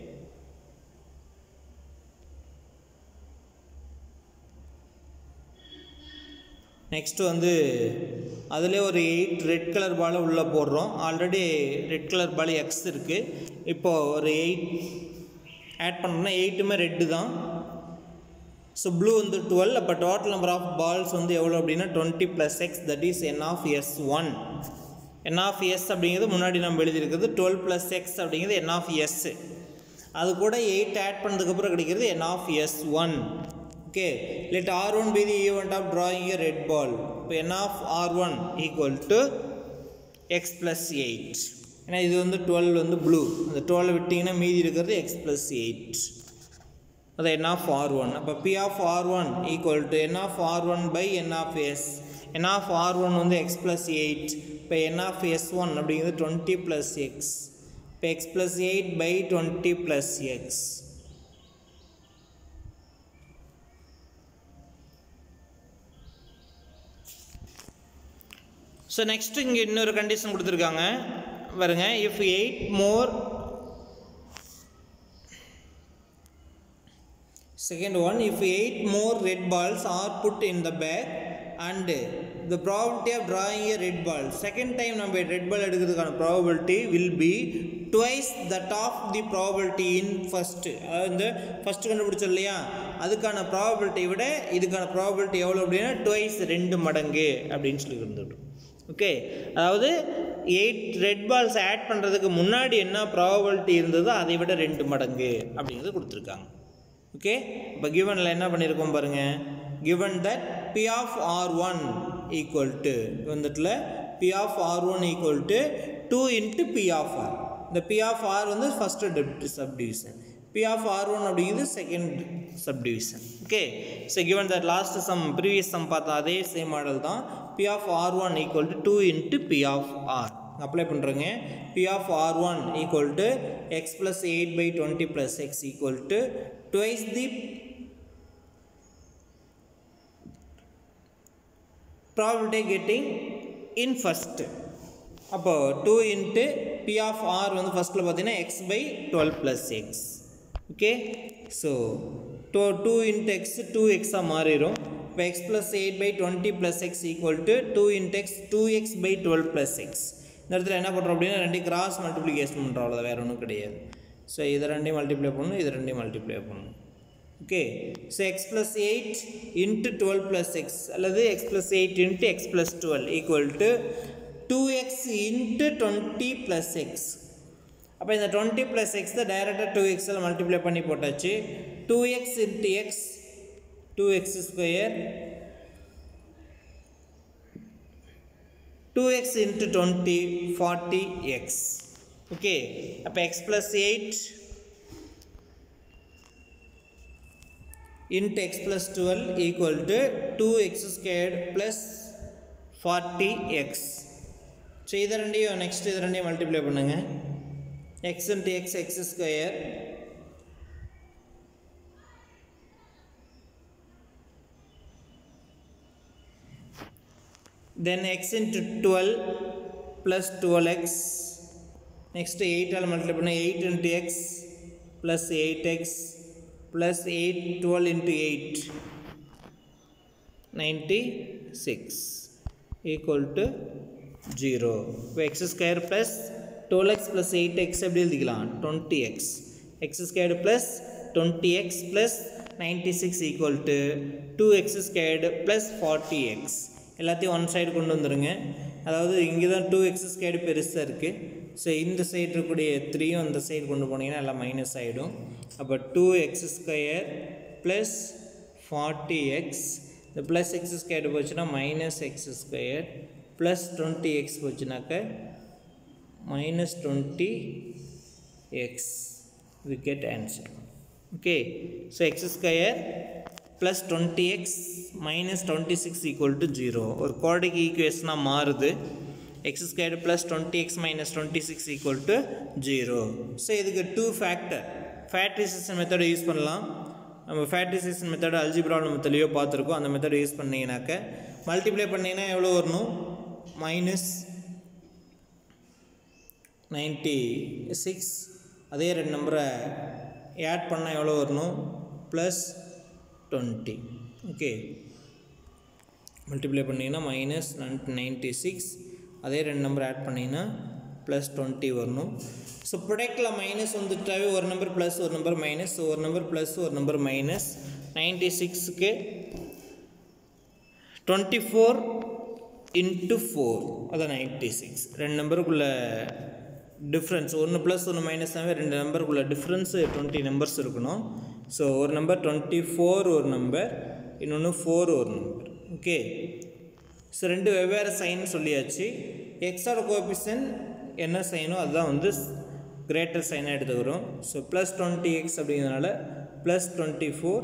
நெக்ஸ்ட்டு வந்து அதிலே ஒரு எயிட் ரெட் கலர் பாலை உள்ளே போடுறோம். Already red colour ball x இருக்குது. இப்போது ஒரு எயிட் ஆட் பண்ணோம்னா எயிட்டுமே ரெட்டு தான். ஸோ ப்ளூ வந்து டுவெல். அப்போ டோட்டல் நம்பர் ஆஃப் பால்ஸ் வந்து எவ்வளோ அப்படின்னா twenty plus x, that is N of s one. N of s அப்படிங்கிறது முன்னாடி நம்ம எழுதியிருக்கிறது, டுவெல் ப்ளஸ் எக்ஸ் அப்படிங்கிறது என் ஆஃப் எஸ். அது கூட எயிட் ஆட் பண்ணதுக்கப்புறம் கிடைக்கிறது n of s one. Okay, let R one be the event of drawing a red ball. இப்போ என் of R one equal to x plus eight. ஏன்னா இது வந்து twelve வந்து ப்ளூ, அந்த டுவெல் விட்டிங்கன்னா மீதி இருக்கிறது எக்ஸ் ப்ளஸ் எயிட். அது n of ஆர் ஒன். அப்போ P of R one equal to n of R one by n of s. n of R one வந்து x plus எயிட். இப்போ n of s one அப்படிங்கிறது twenty plus x. இப்போ x plus eight by twenty plus x. So next இங்கே இன்னொரு condition கொடுத்துருக்காங்க பாருங்க. If eight more, second one, if eight more red balls are put in the bag and the probability of drawing a red ball, second time நம்ம red ball எடுக்கிறதுக்கான probability will be twice that of the probability in first. அதாவது இந்த first கண்டுபிடிச்சோம் இல்லையா, அதுக்கான probability விட இதுக்கான probability எவ்வளோ அப்படின்னா twice, ரெண்டு மடங்கு அப்படின்னு சொல்லி இருந்துடும். ஓகே, அதாவது எயிட் ரெட் பால்ஸ் ஆட் பண்ணுறதுக்கு முன்னாடி என்ன ப்ராபபிலிட்டி இருந்ததோ அதை விட ரெண்டு மடங்கு அப்படிங்கிறது கொடுத்துருக்காங்க. ஓகே, இப்போ கிவனில் என்ன பண்ணியிருக்கோம் பாருங்கள். Given that P of R one equal to வந்துட்டுல P of R one equal to two into P of R. இந்த பி ஆஃப் ஆர் வந்து first subdivision, P of R one அப்படிங்கிறது second subdivision. Okay, so given that last sum previous sum பார்த்தா அதே same model தான். P of R one equal to two into P of R apply பண்ணுறேங்க. P of R one equal to x plus eight by twenty plus x equal to twice the probability getting in first. அப்போ two into P of R வந்து ஃபஸ்ட்டில் பார்த்தீங்கன்னா x by twelve plus x. Okay, so two two into x two எக்ஸாக மாறிடும். இப்போ x plus eight by twenty plus x equal to two into x two x by twelve plus x. இந்த இடத்துல என்ன பண்ணுறோம் அப்படின்னா ரெண்டு கிராஸ் மல்டிப்ளிகேஷன் பண்ணுறோம், அவ்வளோ வேறு ஒன்றும் கிடையாது. ஸோ இதை ரெண்டையும் மல்டிப்ளை பண்ணணும், இதை ரெண்டையும் மல்டிப்ளை பண்ணணும். Okay, so x plus eight into twelve plus x அல்லது x plus eight into x plus twelve equal to two x into twenty plus x. அப்போ இந்த டுவெண்ட்டி ப்ளஸ் எக்ஸ் தான் டைரெக்டாக டூ எக்ஸில் மல்டிப்ளை பண்ணி போட்டாச்சு. Two x into x two x square, two x into twenty, forty x. Okay, அப்போ x plus eight into x plus twelve equal to two x squared plus forty x. So இதை ரெண்டையும் next இதை ரெண்டையும் multiply பண்ணுங்க. x into x, x square, then x into twelve plus twelve x, next eight all multiply பண்ணா eight into x plus eight x plus eight, twelve into eight, ninety-six equal to zero. இப்போ x square plus twelve x plus eight x எப்படி எழுதிக்கலாம் twenty x, x squared plus twenty x plus ninety-six equal to two x squared plus forty x. எல்லாத்தையும் one side கொண்டு வந்துடுங்க. அதாவது இங்கே தான் two X squared பெருசாக இருக்குது. ஸோ இந்த சைடு இருக்கக்கூடிய த்ரீயும் அந்த சைடு கொண்டு போனீங்கன்னா எல்லாம் மைனஸ் ஆகிடும். அப்போ two x square plus forty x, இந்த ப்ளஸ் எக்ஸ் ஸ்கொயர்டு போச்சுன்னா minus x square plus twenty x போச்சுனாக்க minus twenty x. We get answer. Okay, so x square plus twenty x minus twenty-six equal to zero. ஒரு quadratic equation மாறுது. x squared plus twenty x minus twenty-six equal to zero. So இதுக்கு two factor factorisation மெத்தடை use பண்ணலாம். நம்ம factorisation method algebra மெத்தட்லையோ பார்த்துருக்கோம். அந்த மெத்தடை use பண்ணிங்கனாக்க multiply பண்ணிங்கன்னா எவ்வளோ வரணும் மைனஸ் நைன்ட்டி சிக்ஸ். அதே ரெண்டு நம்பரை ஆட் பண்ணால் எவ்வளோ வரணும் ப்ளஸ் twenty. ஓகே, மல்டிப்ளை பண்ணிங்கன்னா மைனஸ் நைன்ட்டி சிக்ஸ், அதே ரெண்டு நம்பர் ஆட் பண்ணிங்கன்னா ப்ளஸ் டுவெண்ட்டி வரணும். ஸோ ப்ரொடக்டில் மைனஸ் வந்துட்டாவே ஒரு நம்பர் ப்ளஸ் ஒரு நம்பர் மைனஸ், ஒரு நம்பர் ப்ளஸ் ஒரு நம்பர் மைனஸ். நைன்ட்டி சிக்ஸுக்கு டுவெண்ட்டி ஃபோர் இன்ட்டு ஃபோர், அதான் நைன்ட்டி சிக்ஸ். ரெண்டு நம்பருக்குள்ள டிஃப்ரென்ஸ் ஒன்று ப்ளஸ் ஒன்று மைனஸ்னாவே ரெண்டு நம்பருக்குள்ள டிஃப்ரென்ஸு டுவெண்ட்டி நம்பர்ஸ் இருக்கணும். ஸோ ஒரு நம்பர் டுவெண்ட்டி ஃபோர் ஒரு நம்பர், இன்னொன்று ஃபோர் ஒரு நம்பர். ஓகே, ஸோ ரெண்டு வெவ்வேறு சைன் சொல்லியாச்சு. எக்ஸோட கோஎஃபிஷியன்ட் என்ன சைனோ அதுதான் வந்து கிரேட்டர் சைனாக எடுத்துக்கிறோம். ஸோ ப்ளஸ் டுவெண்ட்டி எக்ஸ் அப்படிங்கிறதுனால plus twenty four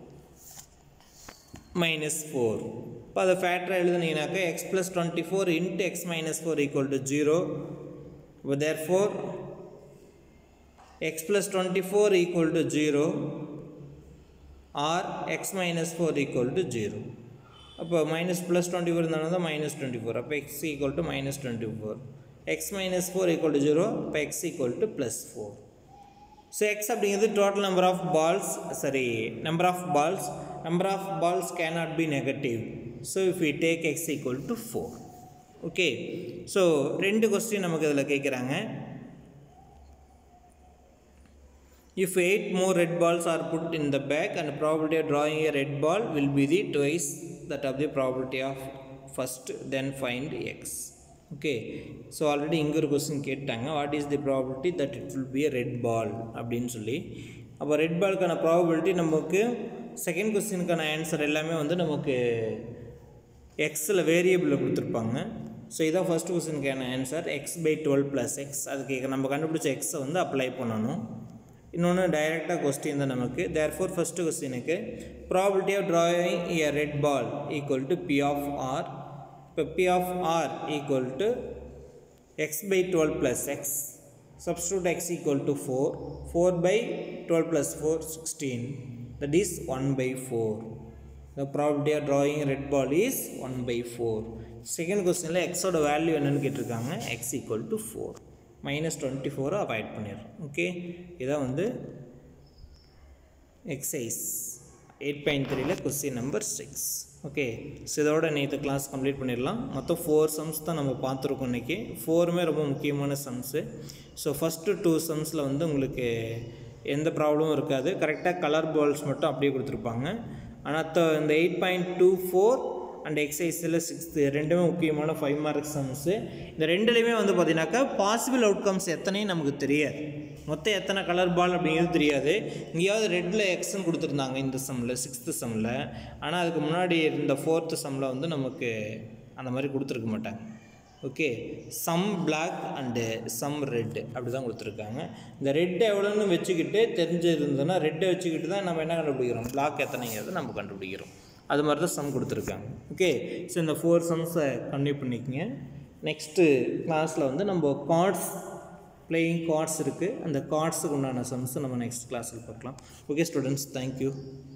minus four. இப்போ அதை ஃபேக்டராக எழுதுனீங்கன்னாக்கா x plus twenty four into x minus four equal to zero. இப்போ therefore x plus twenty-four equal to zero or x minus four equal to zero. அப்போ minus plus twenty-four இருந்தாலும் தான் minus twenty-four. அப்போ x equal to minus twenty-four. x minus four equal to zero. அப்போ x equal to plus four. So x அப்படிங்கிறது total number of balls, sorry, number of balls. Number of balls cannot be negative. So if we take x equal to four. Okay, so ரெண்டு question நமக்கு இதில் கேட்குறாங்க. If eight more red balls are put in the bag and probability of drawing a red ball will be the twice that of the probability of first, then find x. Okay, so already இங்கே ஒரு question கேட்டாங்க, what is the probability that it will be a red ball அப்படின்னு சொல்லி. அப்போ red பால்க்கான probability நமக்கு second கொஸ்டினுக்கான answer எல்லாமே வந்து நமக்கு எக்ஸில் வேரியபிளில் கொடுத்துருப்பாங்க. ஸோ இதான் ஃபஸ்ட் கொஸ்டினுக்கான answer x by twelve plus x. அதுக்கு நம்ம கண்டுபிடிச்ச எக்ஸை வந்து அப்ளை பண்ணணும். இன்னொன்று டைரெக்டாக கொஸ்டின் தான் நமக்கு. தேர்ஃபோர் ஃபஸ்ட்டு கொஸ்டினுக்கு probability of drawing a red ball equal to P of R. இப்போ P of R equal to x by twelve plus x. Substitute x equal to four. Four by twelve plus four sixteen. That is one by four. The probability of drawing red ball is one by four. Second கொஸ்டினில் எக்ஸோட value என்னென்னு கேட்டிருக்காங்க. X equal to four. Minus twenty ஃபோரை avoid பண்ணிடுறோம். Okay, இதான் வந்து exercise eight point த்ரீல question number six. Okay, so இதோட நேற்று கிளாஸ் கம்ப்ளீட் பண்ணிடலாம். மொத்தம் ஃபோர் சம்ஸ் தான் நம்ம பார்த்துருக்கோம் இன்றைக்கி. ஃபோருமே ரொம்ப முக்கியமான சம்ஸு. ஸோ ஃபஸ்ட்டு டூ சம்ஸில் வந்து உங்களுக்கு எந்த ப்ராப்ளமும் இருக்காது. கரெக்டாக கலர் பால்ஸ் மட்டும் அப்படியே கொடுத்துருப்பாங்க. ஆனால் இந்த eight point two four and எக்ஸைஸில் சிக்ஸ்த்து ரெண்டுமே முக்கியமான ஃபைவ் மார்க் சம்ஸு. இந்த ரெண்டுலேயுமே வந்து பார்த்தீங்கன்னாக்கா பாசிபிள் அவுட்கம்ஸ் எத்தனையும் நமக்கு தெரியாது. மொத்தம் எத்தனை கலர் பால் அப்படிங்கிறது தெரியாது. இங்கேயாவது ரெட்டில் எக்ஸ்ன்னு கொடுத்துருந்தாங்க இந்த சம்மில், சிக்ஸ்த்து சம்மில். ஆனால் அதுக்கு முன்னாடி இருந்த ஃபோர்த்து சம்மில் வந்து நமக்கு அந்த மாதிரி கொடுத்துருக்க மாட்டாங்க. Okay, some black and some red அப்படி தான் கொடுத்துருக்காங்க. இந்த ரெட்டு எவ்வளோன்னு வச்சுக்கிட்டு தெரிஞ்சிருந்ததுன்னா ரெட்டை வச்சுக்கிட்டு தான் நம்ம என்ன கண்டுபிடிக்கிறோம், பிளாக் எத்தனைங்கிறத நம்ம கண்டுபிடிக்கிறோம். அது மாதிரி தான் சம் கொடுத்துருக்காங்க. ஓகே, ஸோ இந்த ஃபோர் சம்ஸை கன்டினியூ பண்ணிக்கோங்க. நெக்ஸ்ட்டு கிளாஸில் வந்து நம்ம கார்ட்ஸ் பிளேயிங் கார்ட்ஸ் இருக்குது. அந்த கார்ட்ஸுக்கு உண்டான சம்ஸ் நம்ம நெக்ஸ்ட் கிளாஸில் பார்க்கலாம். Okay students, thank you.